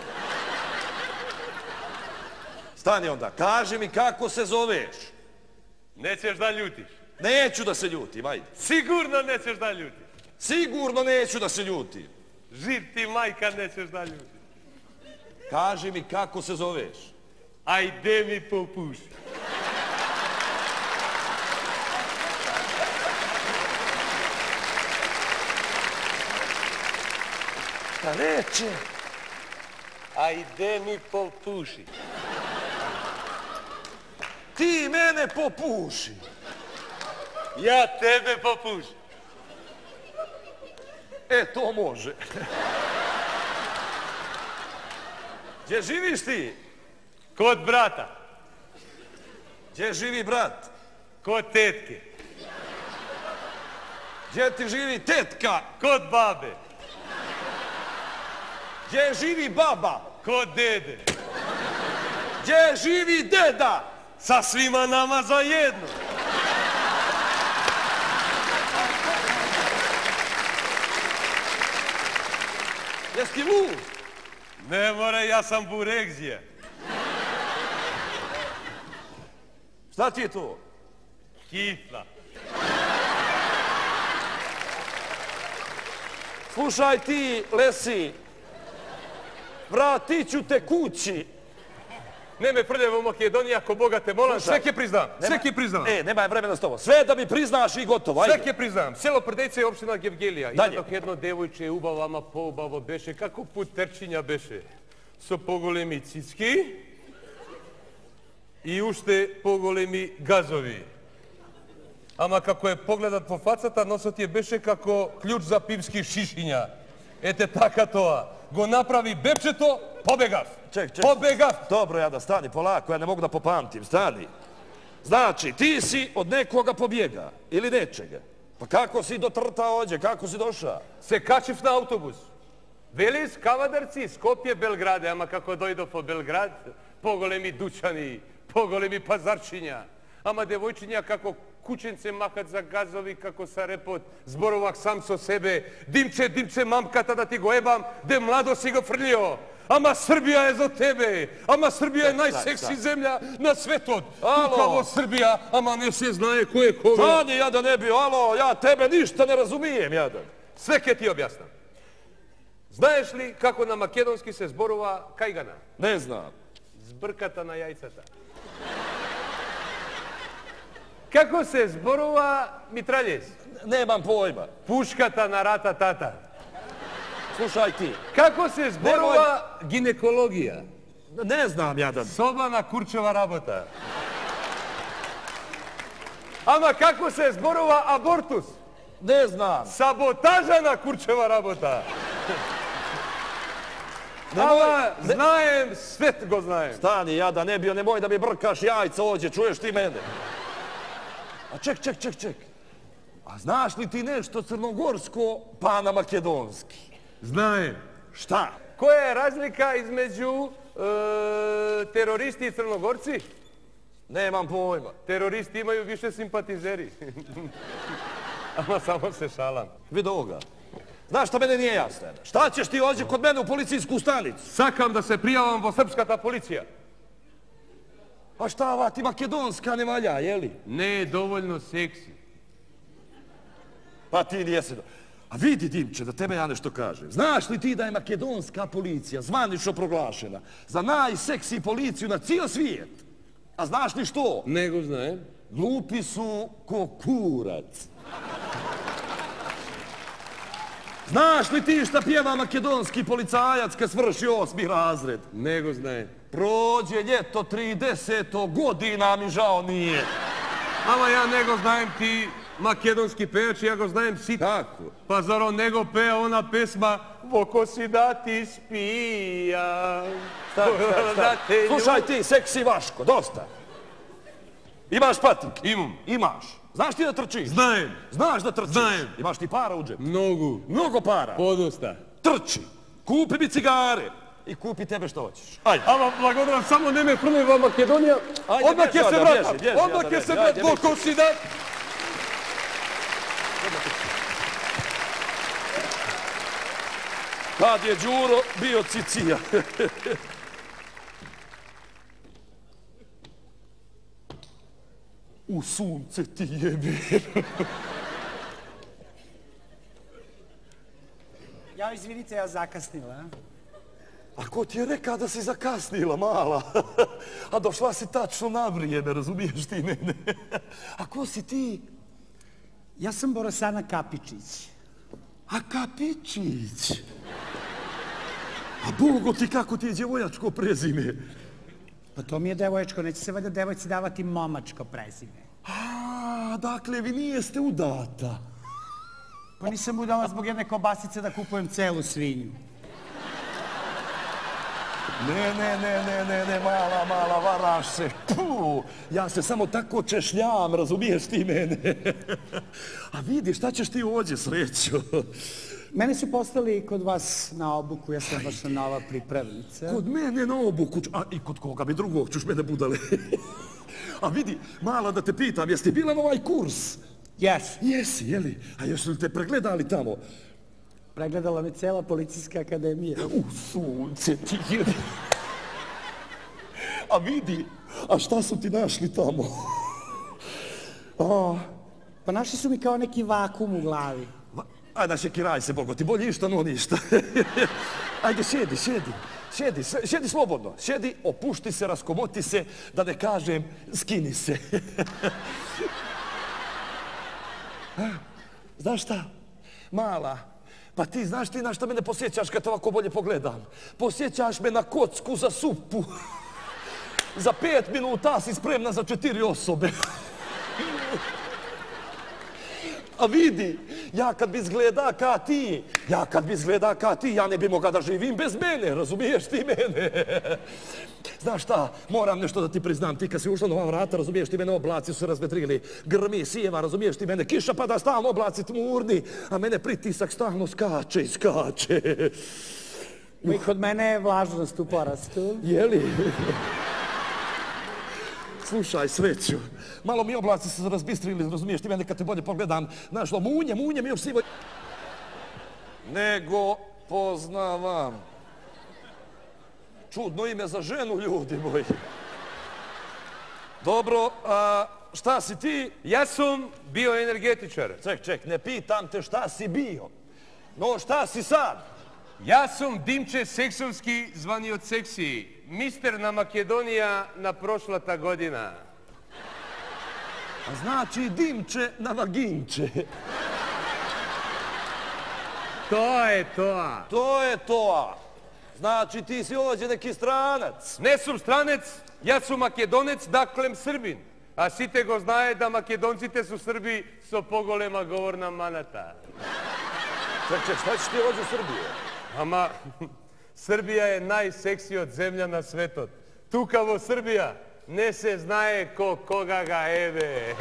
Stani onda, kaži mi kako se zoveš. Nećeš da ljutiš. Neću da se ljutim, ajde. Sigurno nećeš da ljutiš. Sigurno neću da se ljutim. Živ ti majka, nećeš da ljutiš. Kaži mi kako se zoveš. Ajde mi popuši. Šta reče? Ajde mi popuši. Ti mene popuši. Ja tebe popuši. E, to može. Gdje živiš ti? Kod brata. Gdje živi brat? Kod tetke. Gdje ti živi tetka? Kod babe. Gdje živi baba? Kod dede. Gdje živi deda? Sa svima nama zajedno. Jesi ti lud? Ne more, ja sam buregzija. Šta ti je to? Kifla. Slušaj ti, Lesi, vratit ću te kući. Ne me prljavo Makedonija, ako Boga te molim, sve ke priznam, sve ke priznam. Nemaj vremena s tobom. Sve da mi priznaš i gotovo, ajde. Sve ke priznam. Selo Prdejce je opština Gevgelija. Dalje. Dok jedno devojče ubavama poubavo beše, kako put terčinja beše. So pogolemi cicki i ušte pogolemi gazovi. Ama kako je pogledat po facata, nosot je beše kako ključ za pivski šišinja. Ete taka toa. Go napravi bepčeto, pobegav. Ček. Pobegav. Dobro, Jada, stani polako, ja ne mogu da popamtim, stani. Znači, ti si od nekoga pobjega ili nečega. Pa kako si dotrtao ovdje, kako si došao? Se kačiv na autobus. Velis, Kavadarci, Skopje, Belgrade, ama kako dojdo po Belgrad, pogolemi dućani, Pogoli mi pazarčinja. Ama devojčinja kako kućence mahat za gazovi, kako sa repot zborovak sam so sebe. Dimče, mamkata da ti go jebam, de mlado si go frljio. Ama Srbija je za tebe. Ama Srbija je najseksi zemlja na svetu. Upravo Srbija, ama ne se znaje ko je koga. Stani, jadan ne bio, alo, ja tebe ništa ne razumijem, jadan. Sve ke ti objasnam. Znaješ li kako na makedonski se zborova kajgana? Ne znam. Zbrkata na jajcata. Kako se zborova mitraljez? Nemam pojma. Puškata na rata tata. Slušaj ti. Kako se zborova ginekologija? Ne znam, jadan. Sobana kurčeva rabota. Ama kako se zborova abortus? Ne znam. Sabotaža na kurčeva rabota. Ama znajem, sve go znajem. Stani, jadan ne bio, nemoj da mi brkaš jajca ovdje, čuješ ti mene? A ček. A znaš li ti nešto crnogorsko pa na makedonski? Znajem. Šta? Koja je razlika između teroristi i crnogorci? Nemam pojma. Teroristi imaju više simpatizeri. Ama samo se šalam. Vidi ovoga. Znaš šta mene nije jasno? Šta ćeš ti ovdje kod mene u policijsku stanicu? Sakam da se prijavam vo srpskata policija. A šta ova ti makedonska ne valja, jeli? Ne, dovoljno seksi. Pa ti nijesi... A vidi, Dimče, da tebe ja nešto kažem. Znaš li ti da je makedonska policija zvanično proglašena za najseksi policiju na cijel svijet? A znaš li što? Nego znajem. Glupi su ko kurac. Znaš li ti šta pjeva makedonski policajac kad svrši 8. razred? Nego znajem. Prođe ljeto 30 godina mi žao nije. Ama ja nego znajem ti makedonski pevač, ja go znajem sit. Kako? Pa zar on nego peja ona pesma Voko si da ti spija. Šta? Slušaj ti, seksi Vaško, dosta. Imaš patik? Imam. Imaš. Znaš ti da trčiš? Znajem. Znaš da trčiš? Znajem. Imaš ti para u džepu? Mnogo para. Podosta. Trči. Kupi mi cigare. I kupi tebe što hoćeš. Ajde. Ama blagodaram, samo ne me prliva Makedonija. Odmah je se vratam. Odmah je se vratam. Voko si da... Kad je Đuro bio cicija. U sunce ti jebe. Ja, izvinite, ja zakasnila. A ko ti je rekao da si zakasnila, mala? A došla si tačno na vrijeme, razumiješ ti mene? A ko si ti? Ja sam Borosana Kapičić. A Kapičić? A Bogo ti kako ti je djevojačko prezime? Pa to mi je devoječko, neće se valjda devojci davati momačko prezime. A, dakle, vi nijeste udata. Pa nisam udala zbog jedne kobasice da kupujem celu svinju. Ne, mala, varaš se. Puh, ja se samo tako češljam, razumiješ ti mene? A vidi, šta ćeš ti ovdje, srećo? Mene su poslali kod vas na obuku, ja sam baš nova pripravnica. Kod mene na obuku, a i kod koga bi drugog ćuš mene budale. A vidi, mala da te pitam, jesi ti bila na ovaj kurs? Jesi. Jesi, jeli? A jesu li te pregledali tamo? Pregledala me cela policijska akademija. U sunce ti jedi. A vidi, a šta su ti našli tamo? Pa našli su mi kao neki vakum u glavi. Ajde, šekiraj se, Bogo, ti bolje išta, no ništa. Ajde, šedi slobodno. Šedi, opušti se, raskomoti se, da ne kažem, skini se. Znaš šta, mala, pa ti znaš ti na šta mene posjećaš kad te ovako bolje pogledam? Posjećaš me na kocku za supu. Za 5 minuta si spremna za 4 osobe. A vidi, ja kad bi izgleda ka ti, ja ne bi mogao da živim bez mene, razumiješ ti mene? Znaš šta, moram nešto da ti priznam, ti kad si ušla na ova vrata, razumiješ ti mene, oblaci su se razvedrili, grmi, sijeva, razumiješ ti mene, kiša pada stalno, oblaci tmurni, a mene pritisak stalno skače i skače. I kod mene je vlažnost u porastu. Jeli? Slušaj, Sreću, malo mi oblaci se razbistrili, razumiješ, ti mene kad te bolje pogledam, znaš, munje mi još sivo... Nego poznavam. Čudno ime za ženu, ljudi moji. Dobro, a šta si ti? Ja sam bioenergetičar. Ček, ne pitam te šta si bio. No, šta si sad? Ja sam Dimče Seksovski, zvani od seksiji. Mister na Makedonija na prošlata godina. A znači Dimče na vaginče. To je to. To je to. Znači ti si ovdje neki stranac. Ne sam stranec, ja sam Makedonec, daklem Srbin. A site go znaje da Makedoncite su Srbi so pogolema govorna manata. Ček, šta ćeš ti ovdje u Srbiju? Ama, Srbija je najseksiji od zemlja na svetot. Tukavo Srbija, ne se znaje ko koga ga eve.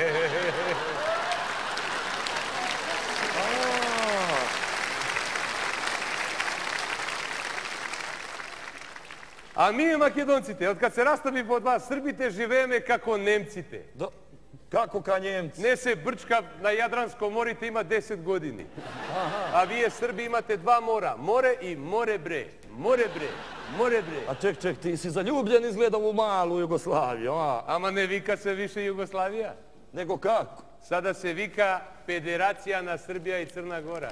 A mi Makedoncite, od kad se rastavi pod vas, Srbite živeme kako Nemcite. Kako ka Njemci? Ne se Brčka na Jadranskom morite ima 10 godini. A vi Srbi imate 2 mora. More i more bre. More bre. A ček, ti si zaljubljen izgledam u malu Jugoslaviju, a? Ama ne vika se više Jugoslavija. Nego kako? Sada se vika Federacija na Srbija i Crna Gora.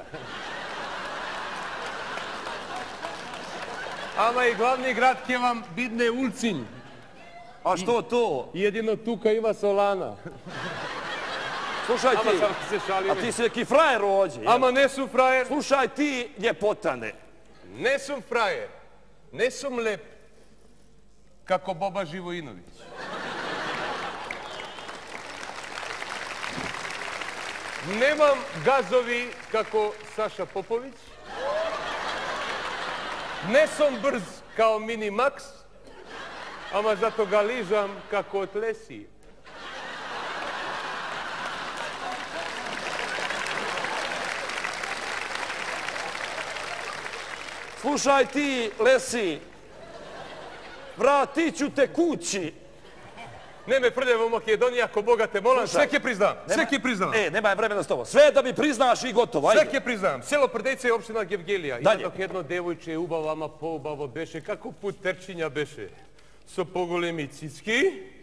Ama i glavni grad ke vam bidne Ulcinj. A što to? Jedino tuka ima Solana. Slušaj ti, a ti si neki frajer ovdje. Ama ne su frajer. Slušaj ti, ljepotane. Ne sam frajer. Ne sam lep. Kako Boba Živojinović. Nemam gazovi kako Saša Popović. Ne sam brz kao Mini Max. Ama zato ga ližam kako od Lesi. Slušaj ti, Lesi, vratit ću te kući. Ne me prljava u Makedoniji, ako Boga te molam, sve ke priznam. Nemaj vremena s tobom. Sve da mi priznaš i gotovo, ajde. Sve ke priznam. Selo Prdejce je opština Gevgelija. Dalje. Dok jedno devojče ubavama poubavo beše, kako puterčinja beše. So pogolemi cicki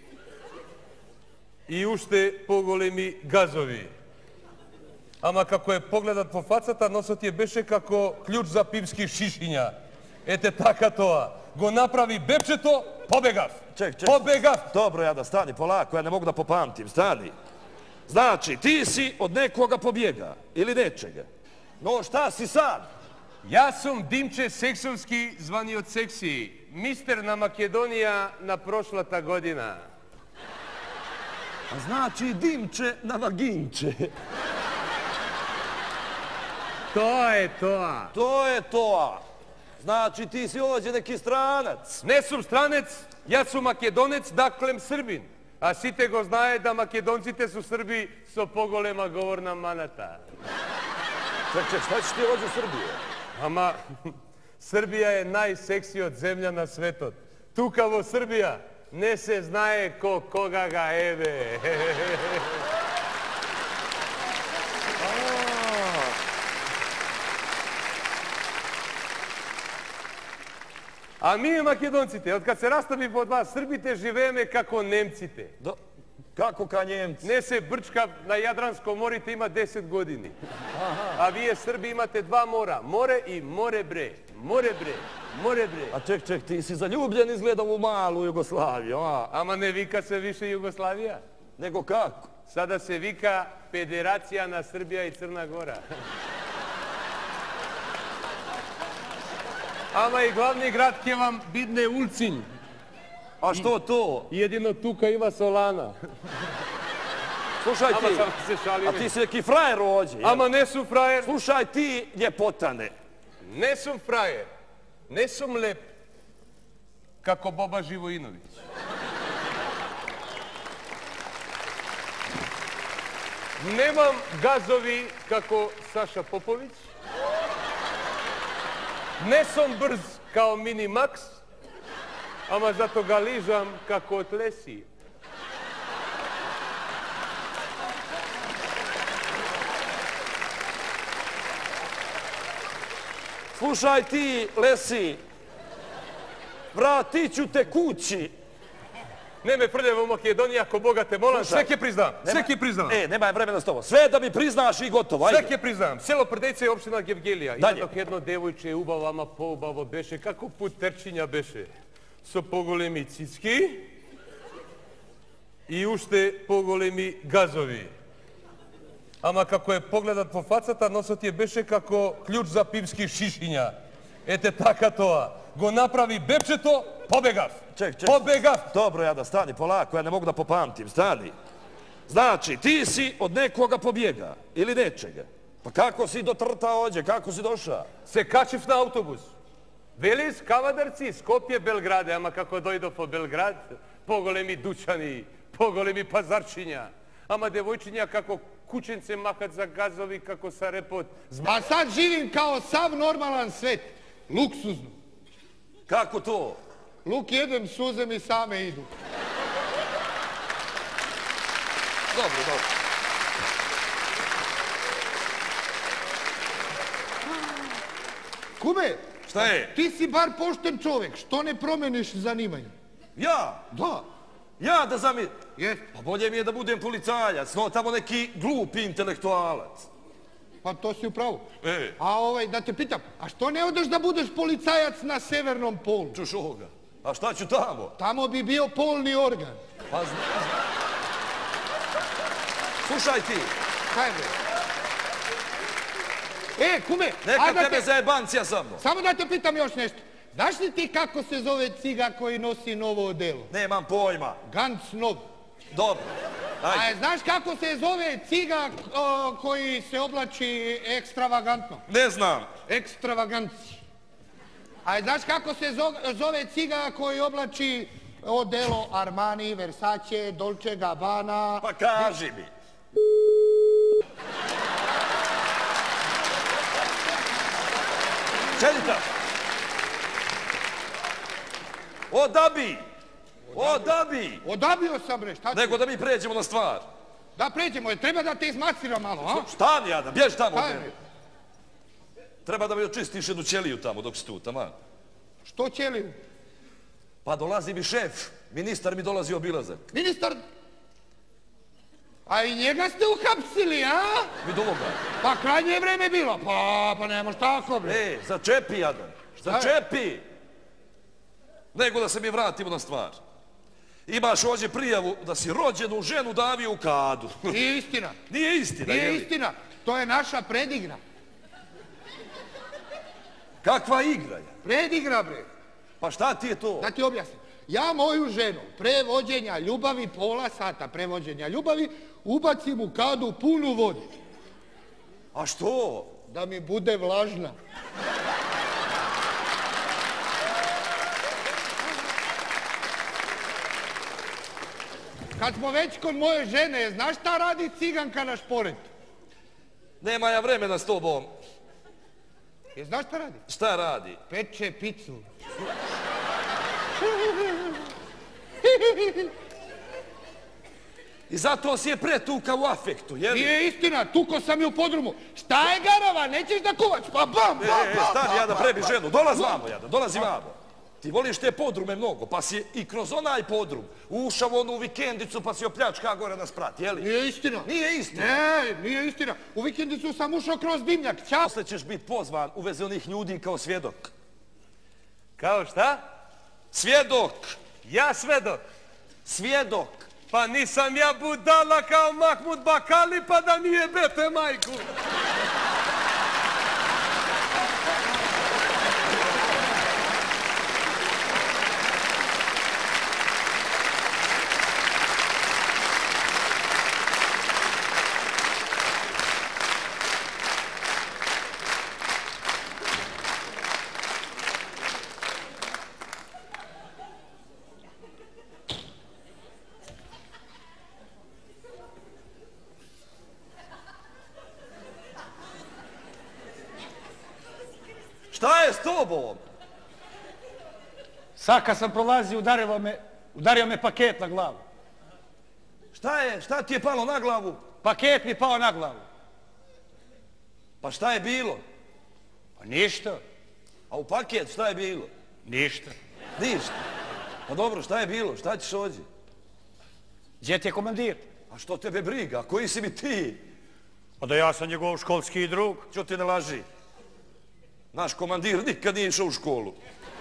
i ušte pogolemi gazovi. Ama kako je pogledat po facata, nosot je beše kako ključ za pivski šišinja. Ete taka toa. Go napravi bepčeto, pobegav. Ček. Pobegav. Dobro, Jada, stani polako, ja ne mogu da popamtim, stani. Znači, ti si od nekoga pobjega ili nečega. No, šta si sad? Ja sam Dimče Seksovski, zvani od seksiji. Mister na Makedonija na prošlata godina. A znači Dimče na vaginče. To je to. To je to. Znači, ti si ovdje neki stranac. Ne sam stranec, ja sam Makedonec, daklem Srbin. A site go znaje da Makedoncite su Srbi so pogolema govorna manata. Ček, šta ćeš ti ovdje u Srbiju? Ama, Srbija je najseksiji od zemlja na svetot. Tukavo Srbija, ne se znaje ko koga ga eve. A mi Makedoncite, od kad se rastavi pod vas, Srbite živeme kako Nemcite. Kako ka Njemci? Ne se Brčka na Jadranskom morite ima 10 godini. A vi Srbi imate 2 mora. More i more bre. More bre. A ček, ti si zaljubljen izgledam u malu Jugoslaviju, a? Ama ne vika se više Jugoslavija. Nego kako? Sada se vika Federacija na Srbija i Crna Gora. Ama i glavni grad ke vam bidne Ulcinj. A što to? Jedino tuka ima Solana. Slušaj ti, a ti si neki frajer ovdje. Ama ne su frajer. Slušaj ti, ljepotane. Ne sam frajer. Ne sam lep. Kako Boba Živojinović. Nemam gazovi kako Saša Popović. Ne sam brz kao Mini Max. Ama zato ga ližam kako od Lesi. Slušaj ti, Lesi, vratit ću te kući. Ne me prljavo u Makedoniji, ako Boga te molam, sve ke priznam, sve ke priznam. Nemaj vremena s tobom. Sve da mi priznaš i gotovo, ajde. Sve ke priznam. Selo Prdejce je opština Gevgelija. Dalje. Dok jedno devojče ubavama poubavo beše, kako put terčinja beše. So pogolemi cicki i ušte pogolemi gazovi. Ама како е погледат по фацата, носот ја беше како клjuč за пивски шишиња. Ете така тоа. Го направи бепчето, побегав. Ček. Pobegав. Dobro, Jada, stani polako, ja ne mogu da popamtim, stani. Znači, ti si od nekoga pobjega ili nečega. Pa kako si dotrtao ođe, kako si došao? Се качив на автобус. Велис, Кавадарци, Скопје, Белграде. Ама како дојдов по Белград, поголеми дучани, поголеми пазарчиња. Ама девојчиња како кученце махат за газови, како са репот. A sad živim kao sav normalan svet. Luksuzno. Kako to? Luk jedem, suze mi same idu. Dobro. Kume, Šta je? ti si bar pošten čovjek. Što ne promeniš zanimanje? Ja? Da. Ja da zamir... Jest. Pa bolje mi je da budem policajac, no tamo neki glupi intelektualac. Pa to si upravo. E. A da te pitam, a što ne odeš da budeš policajac na severnom polu? Čuš ovoga. A šta ću tamo? Tamo bi bio polni organ. Pa znam. Slušaj ti. Kaj bre? Kume, Neka tebe zajebancija sa mnom. samo da te pitam još nešto. Znaš li ti kako se zove ciga koji nosi novo odelo? Nemam pojma. Ganz nov. Dobro. A Ajde. znaš kako se zove ciga koji se oblači ekstravagantno? Ne znam. Ekstravaganci. A znaš kako se zove ciga koji oblači odelo Armani, Versace, Dolce Gabbana? Pa kaži mi. Čelita. Odabi. Odabio sam bre, šta ti? Nego da mi pređemo na stvar. Da pređemo, treba da te izmasiram malo, a? Stani, Jada, bježi tamo od Kaj mene. bre? Treba da mi očistiš jednu ćeliju tamo dok si tu, tamo. Što ćeliju? Pa dolazi mi šef, ministar mi dolazi obilazak. Ministar... A i njega ste uhapsili, a? Vid ovoga. Pa krajnje vreme bilo. Pa ne moš tako, bre. Začepi, Jadan. Začepi. Nego da se mi vratimo na stvar. Imaš ovdje prijavu da si rođenu ženu davio u kadu. Nije istina. Nije istina, Nije jeli? istina. To je naša predigra. Kakva igra je? Predigra, bre. Pa šta ti je to? Da ti objasnim. Ja moju ženu, prevođenja ljubavi, pola sata prevođenja ljubavi, ubacim u kadu punu vode. A što? Da mi bude vlažna. Kad smo već kod moje žene, znaš šta radi ciganka na šporetu? Nema ja vremena s tobom. Znaš šta radi? Šta radi? Peče picu. I zato si je pretuka u afektu, jeli? Nije istina, tuko sam je u podrumu. Šta je garava, nećeš da kuvaš? Pa bam. Stani, Jada, prebi ženu. Dolazi vamo, Jada, dolazi vamo. Ti voliš te podrume mnogo, pa si i kroz onaj podrum ušao u onu vikendicu pa si opljačka gore na sprat, jeli? Nije istina. Nije istina. Ne, nije istina. U vikendicu sam ušao kroz dimnjak. Ćao. Posle ćeš biti pozvan u vezi onih ljudi kao svjedok. Kao šta? Svjedok! Ja svedok. Svjedok! Pa nisam ja budala kao Mahmud Bakali pa da mi jebete majku. Šta je s tobom? Sad kad sam prolazio, udario me paket na glavu. Šta je? Šta ti je palo na glavu? Paket mi pao na glavu. Pa šta je bilo? Pa ništa. A u paket šta je bilo? Ništa. Ništa. Pa dobro, šta je bilo? Šta ćeš ovdje? Gdje ti je komandir? A što tebe briga? Koji si mi ti? Pa da ja sam njegov školski drug. Čo ti ne laži? Naš komandir nikad nije išao u školu.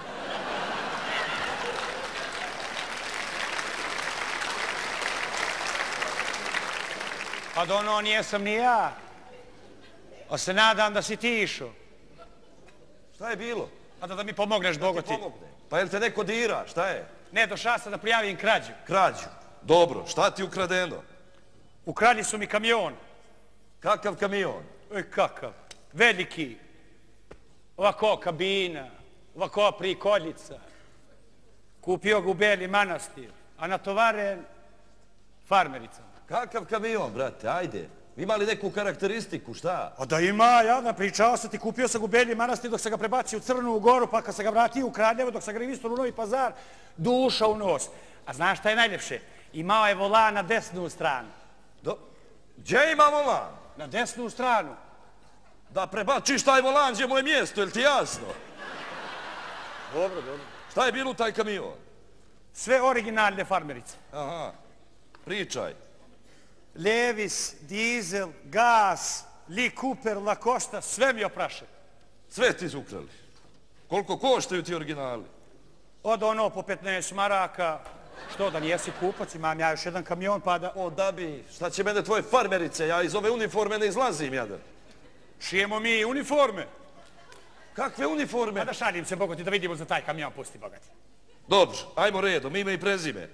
Pa da ono nijesam ni ja. A se nadam da si ti išao. Šta je bilo? A da mi pomogneš, Bogo ti. Pa jel te neko dira? Šta je? Ne, došao sam da prijavim krađu. Krađu. Dobro, šta ti ukradeno? Ukradli su mi kamion. Kakav kamion? Kakav? Veliki. Ovako kabina. Ovako prikoljica. Kupio ga u Beli Manastir. A natovaren farmericama. Kakav kamion, brate? Ajde. Ima li neku karakteristiku, šta? A da ima, ja pričao sam ti, kupio sam ga u Beli Manastir dok sam ga prebacio u Crnu Goru, pa kad sam ga vratio u Kraljevo, dok sam ga revistao u Novi Pazar, duša u nos. A znaš šta je najljepše? Imao je volan na desnu stranu. Gdje ima volan? Na desnu stranu. Da prebačiš taj volan, gdje mu je mjesto, jel ti jasno? Dobro, dobro. Šta je bilo u taj kamion? Sve originalne farmerice. Aha, pričaj. Levis, dizel, gas, Lee Cooper, Lacosta, sve mi opraše. Sve ti ukrali. Koliko koštaju ti originali? Od ono po 15 maraka. Što, da nijesi kupac, imam ja još jedan kamion, pa da... O, da bi, šta će mene tvoje farmerice, ja iz ove uniforme ne izlazim, jadan. Šijemo mi uniforme. Kakve uniforme? Pa da šalim se, Bogo ti, da vidimo za taj kamion, pusti, Bogati. Dobro, ajmo redom, ime i prezime.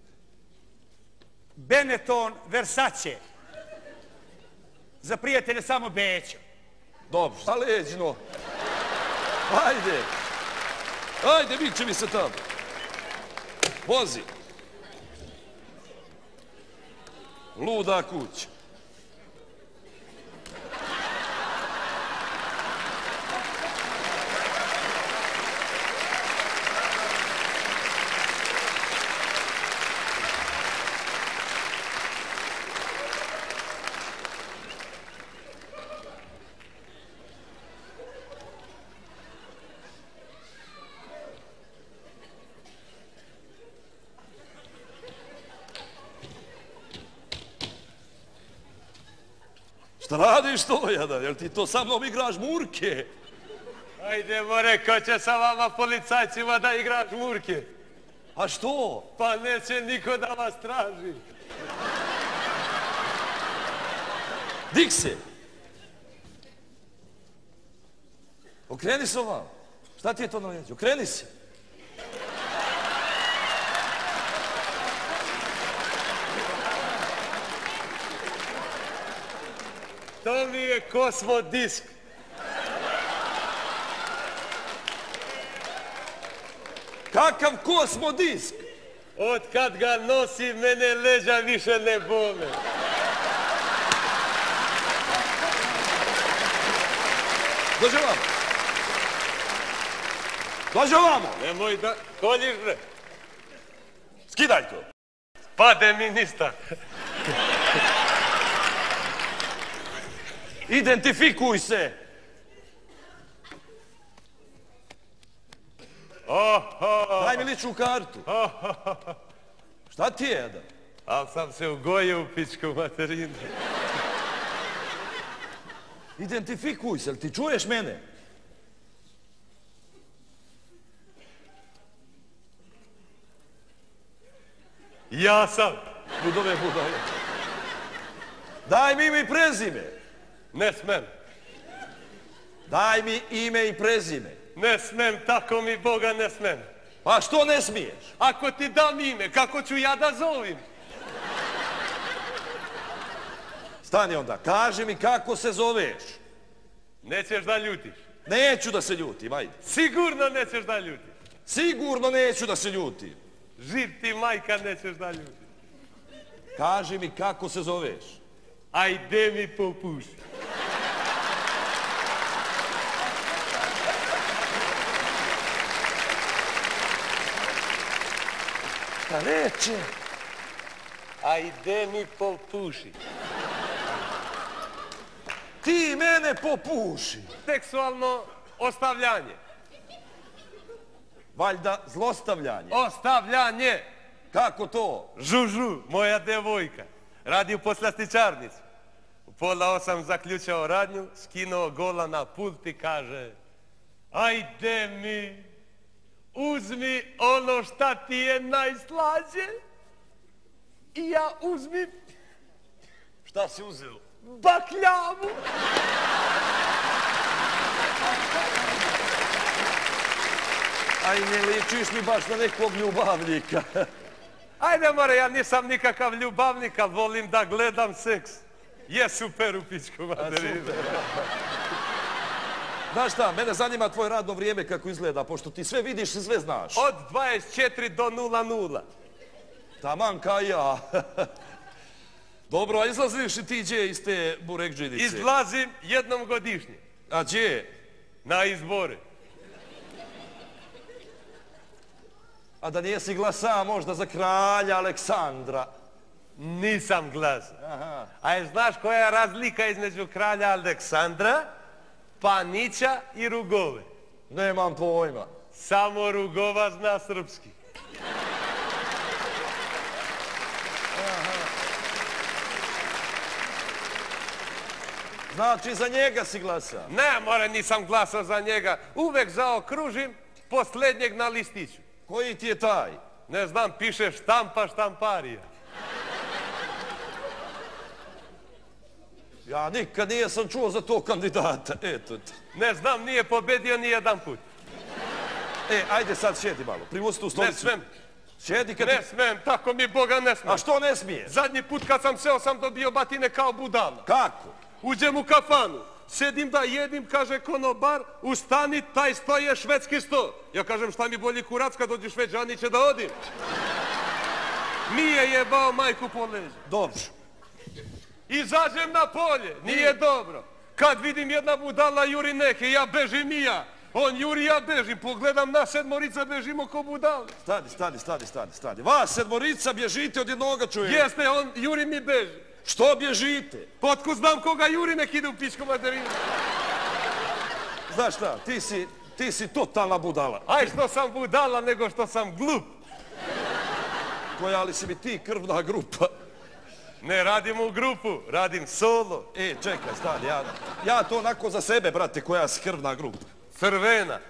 Benetton, Versace. Za prijatelje samo Bećo. Dobro, a leđno. Ajde. Ajde, bit će mi se tamo. Vozi. Luda kuća. Šta radiš to, jadan? Jel ti to sa mnom igraš murke? Ajde, more, ko će sa vama policajcima da igra žmurke? A što? Pa neće niko da vas traži. Dik se! Okreni se ovam. Šta ti je to na leđu? Okreni se. To mi je kosmodisk. Kakav kosmodisk? Od kad ga nosi, mene leđa više ne bole. Dođe vamo. Dođe vamo. Nemoj da koljiš, bre. Skidaj to. Pade mi ništa. Identifikuj se. Daj mi ličnu kartu. Šta ti je, jadan? Al sam se ugojio u pičku materinu. Identifikuj se, jel ti čuješ mene? Ja sam. Budove budale. Daj mi ime i prezime. Ne smem. Daj mi ime i prezime. Ne smem, tako mi Boga ne smem. Pa što ne smiješ? Ako ti dam ime, kako ću ja da zovim? Stani onda, kaži mi kako se zoveš. Nećeš da ljutiš. Neću da se ljutim, ajde. Sigurno nećeš da ljutiš. Sigurno neću da se ljutim. Živ ti majka, nećeš da ljutiš. Kaži mi kako se zoveš. Ajde mi popuši. Šta reče? Ajde mi popuši. Ti mene popuši. Seksualno ostavljanje. Valjda zlostavljanje. Ostavljanje. Kako to? Žužu, moja devojka. Radi u poslastičarnici. U 7:30 zaključao radnju, skinuo gola na pult i kaže: ajde mi, uzmi ono šta ti je najslađe. I ja uzmim Šta si uzeo? bakljavu. Aj, ne ličiš mi baš na nekog ljubavnika. Ajde, more, ja nisam nikakav ljubavnik, ali volim da gledam seks. Je super u pičku materinu. Znaš šta, mene zanima tvoje radno vrijeme kako izgleda, pošto ti sve vidiš i sve znaš. Od 24 do 00. Taman ka ja. Dobro, a izlaziš i ti gdje iz te burekđinice? Izlazim jednom godišnje. A gdje? Na izbore. A da nijesi glasa možda za kralja Aleksandra? Nisam glasan. A je znaš koja je razlika između kralja Aleksandra, Panića i Rugove? Nemam pojma. Samo Rugova zna srpski. Znači, za njega si glasa? Ne, more, nisam glasao za njega. Uvek zaokružim posljednjeg na listiću. Koji ti je taj? Ne znam, piše štampa štamparija. Ja nikad nisam čuo za tog kandidata, eto. Ne znam, nije pobedio ni jedan put. Ajde sad sjedi malo, privuci tu stolicu. Ne smem. Sjedi kad Ne ti... smem, tako mi Boga ne smem. A što ne smije? Zadnji put kad sam seo sam dobio batine kao budala. Kako? Uđem u kafanu, sedim da jedim, kaže konobar, ustani, taj sto je švedski sto. Ja kažem, šta mi bolji kurac kad dođu Šveđani će da odim. Nije jebao majku po leđu. Dobro. Izađem na polje, nije dobro. Kad vidim jedna budala juri neke, ja bežim i ja. On juri, ja bežim, pogledam na 7 bežimo ko budale. Stani. Vas 7 bježite od jednoga čovjeka. Jeste, on juri mi beži. Što bježite? Potkud znam koga juri, nek ide u pičku materinu. Znaš šta, ti si totalna budala. Aj što sam budala, nego što sam glup. Koja li si mi ti krvna grupa? Ne radim u grupu, radim solo. Čekaj, stani, ja to onako za sebe, brate, koja si krvna grupa. Crvena.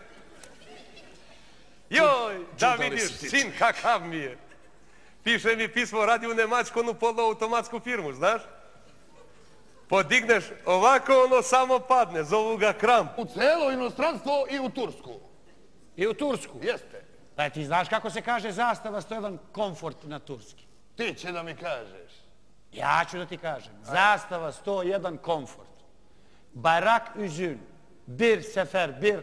Joj, da čudali vidiš, si ti. sin kakav mi je. Piše mi pismo, radi u Nemačku, onu poluautomatsku firmu, znaš? Podigneš ovako, ono samo padne, zovu ga kramp. U celo inostranstvo i u Tursku. I u Tursku? Jeste. Daj, ti znaš kako se kaže zastava 101 komfort na turski? Ti će da mi kažeš. Ja ću da ti kažem. Zastava 101 komfort. Bayrak üzün. Bir sefer bir.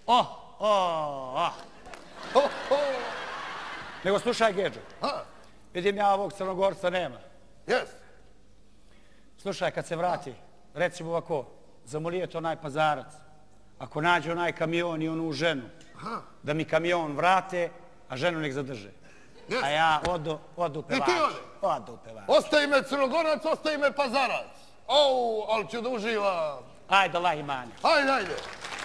Nego slušaj, Gedžo. Vidim ja ovog Crnogorca nema. Jeste. Slušaj, kad se vrati, recimo ovako, zamolijete onaj pazarac. Ako nađe onaj kamion i onu ženu, da mi kamion vrate, a ženu nek zadrže. A ja odu pevač. I ti ode? Odu pevač. Ostaje me Crnogorac, ostaje me pazarac. Ali ću da uživam. Ajde, lahi manja. Ajde.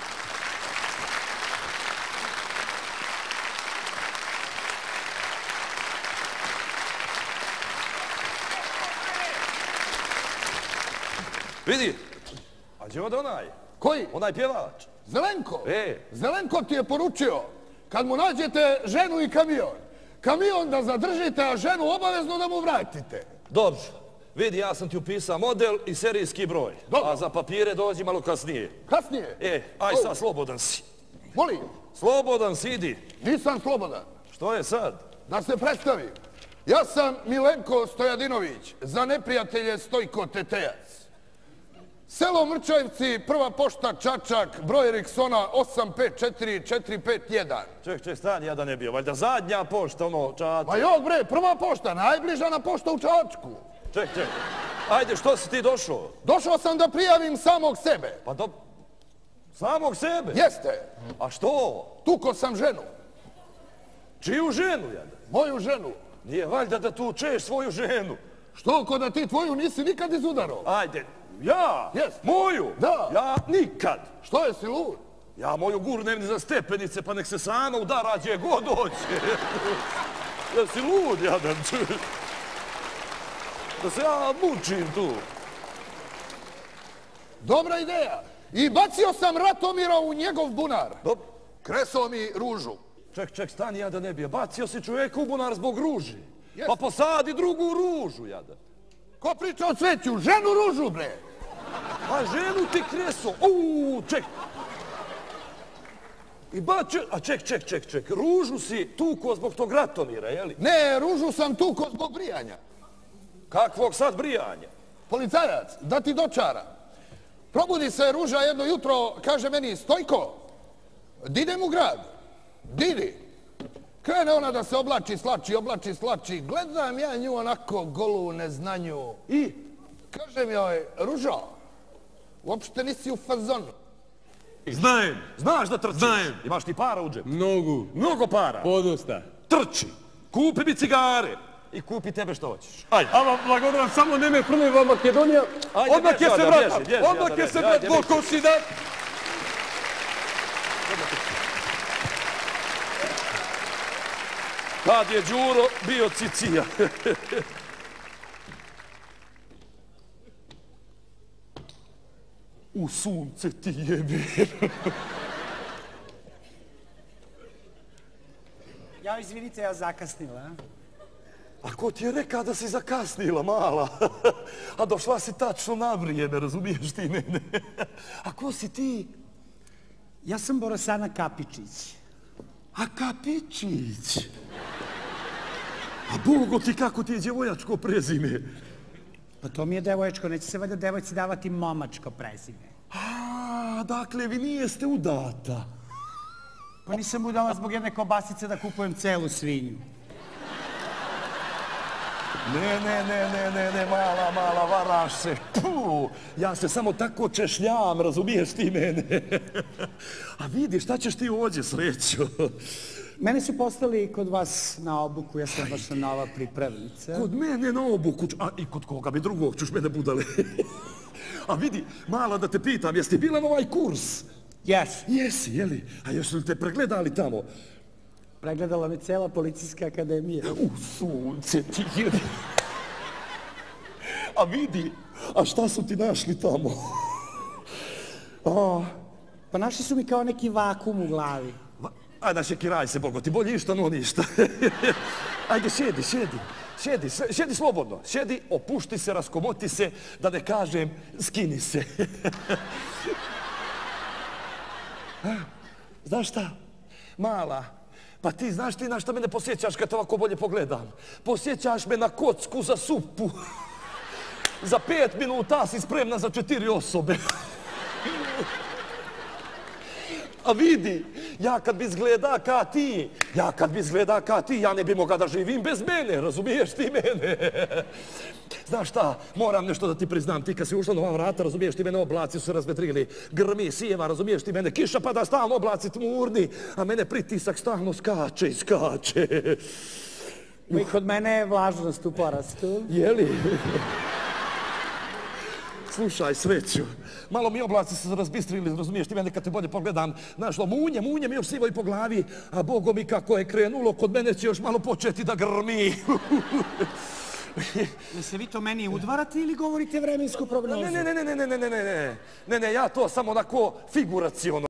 Vidi, a gdje ode onaj? Koji? Onaj pjevač. Zelenko. E. Zelenko ti je poručio, kad mu nađete ženu i kamion da zadržite, a ženu obavezno da mu vratite. Dobro. Vidi, ja sam ti upisao model i serijski broj. Dobro. A za papire dođi malo kasnije. Kasnije? Aj sad, slobodan si. Molim, Slobodan si, idi. nisam slobodan. Što je sad? Da se predstavim. Ja sam Milenko Stojadinović, za neprijatelje Stojko Tetejac. Selo Mrčajevci, prva pošta Čačak, broj Eriksona 854451. Ček, stani, ja da ne bio. Valjda zadnja pošta, ono, Čačak. Ma jok bre, prva pošta, najbliža na pošta u Čačku. Ček. Ajde, što si ti došao? Došao sam da prijavim samog sebe. Pa samog sebe? Jeste, A što? tuko sam ženu. Čiju ženu, jada? Moju ženu. Nije valjda da tu češ svoju ženu. Što, ko da ti tvoju nisi nikad izudarao? Ajde, ja? Jest. Moju? Da. Ja nikad. Što je si lud? Ja moju gurnem za stepenice, pa nek se sama udara gdje god hoće. Ja si lud, jadan. Da se ja mučim tu. Dobra ideja. I bacio sam Ratomira u njegov bunar. Dobro. Kreso mi ružu. Ček, stani, jadan ne bije. Bacio si čovjeka u bunar zbog ruži. Pa posadi drugu ružu, jadan. Ko priča o cveću? Ženu ružu, bre. A ženu ti kreso. Ček. I bacio... A ček. Ružu si tuko zbog tog Ratomira, jeli? Ne, ružu sam tuko zbog brijanja. Kakvog sad brijanja? Policajac, da ti dočara. Probudi se Ruža jedno jutro, kaže meni, Stojko, di idem u grad? Didi. Krene ona da se oblači, slači. Gledam ja nju onako golu u neznanju. I? Kažem joj, Ružo, uopšte nisi u fazonu. Znajem. Znaš da trčiš? Znajem. Imaš ti para u džepu? Mnogo para. Podosta. Trči. Kupi mi cigare. I kupi tebe što hoćeš. Ajde. Ama blagodaram, samo ne me prneva Makedonija. Odmah je se vrat. Odmah je se vrat, Volkovšina. Kad je Đuro bio cicija. U sunce ti jebe. Ja, izvinite, ja zakasnila. A ko ti je rekao da si zakasnila, mala? A došla si tačno na vrijeme, razumiješ ti mene? A ko si ti? Ja sam Borosana Kapičić. A Kapičić? A Bogo ti kako ti je djevojačko prezime? Pa to mi je devoječko, neće se valjda devojci davati momačko prezime. A, dakle, vi nijeste udata. Pa nisam udala zbog jedne kobasice da kupujem celu svinju. Ne, mala, varaš se. Puh, ja se samo tako češljam, razumiješ ti mene? A vidi, šta ćeš ti ovdje, srećo? Mene su poslali kod vas na obuku, ja sam baš nova pripravnica. Kod mene na obuku, a i kod koga bi drugog ćuš mene budale. A vidi, mala, da te pitam, jesi ti bila na ovaj kurs? Jesi, jeli? A još li te pregledali tamo? Pregledala me cela policijska akademija. U sunce ti jedi. A vidi, a šta su ti našli tamo? Pa našli su mi kao neki vakum u glavi. Ajde, šekiraj se, Bogo, ti bolje išta, no ništa. Ajde, šedi slobodno. Šedi, opušti se, raskomoti se, da ne kažem, skini se. Znaš šta, mala, pa ti znaš ti na šta mene posjećaš kad te ovako bolje pogledam? Posjećaš me na kocku za supu. Za 5 minuta si spremna za 4 osobe. A vidi, ja kad bi izgleda ka ti, ja ne bi mogao da živim bez mene, razumiješ ti mene? Znaš šta, moram nešto da ti priznam, ti kad si ušla na ova vrata, razumiješ ti mene, oblaci su se razvedrili, grmi, sijeva, razumiješ ti mene, kiša pada stalno, oblaci tmurni, a mene pritisak stalno skače i skače. I kod mene je vlažnost u porastu. Jeli? Slušaj, sreću, malo mi oblaci se razbistrili, razumiješ ti mene kad te bolje pogledam, znaš, munje mi još sivo i po glavi, a Bogo mi kako je krenulo, kod mene će još malo početi da grmi. Se vi to meni udvarate ili govorite vremensku prognozu? Ne, ja to samo onako figuraciono.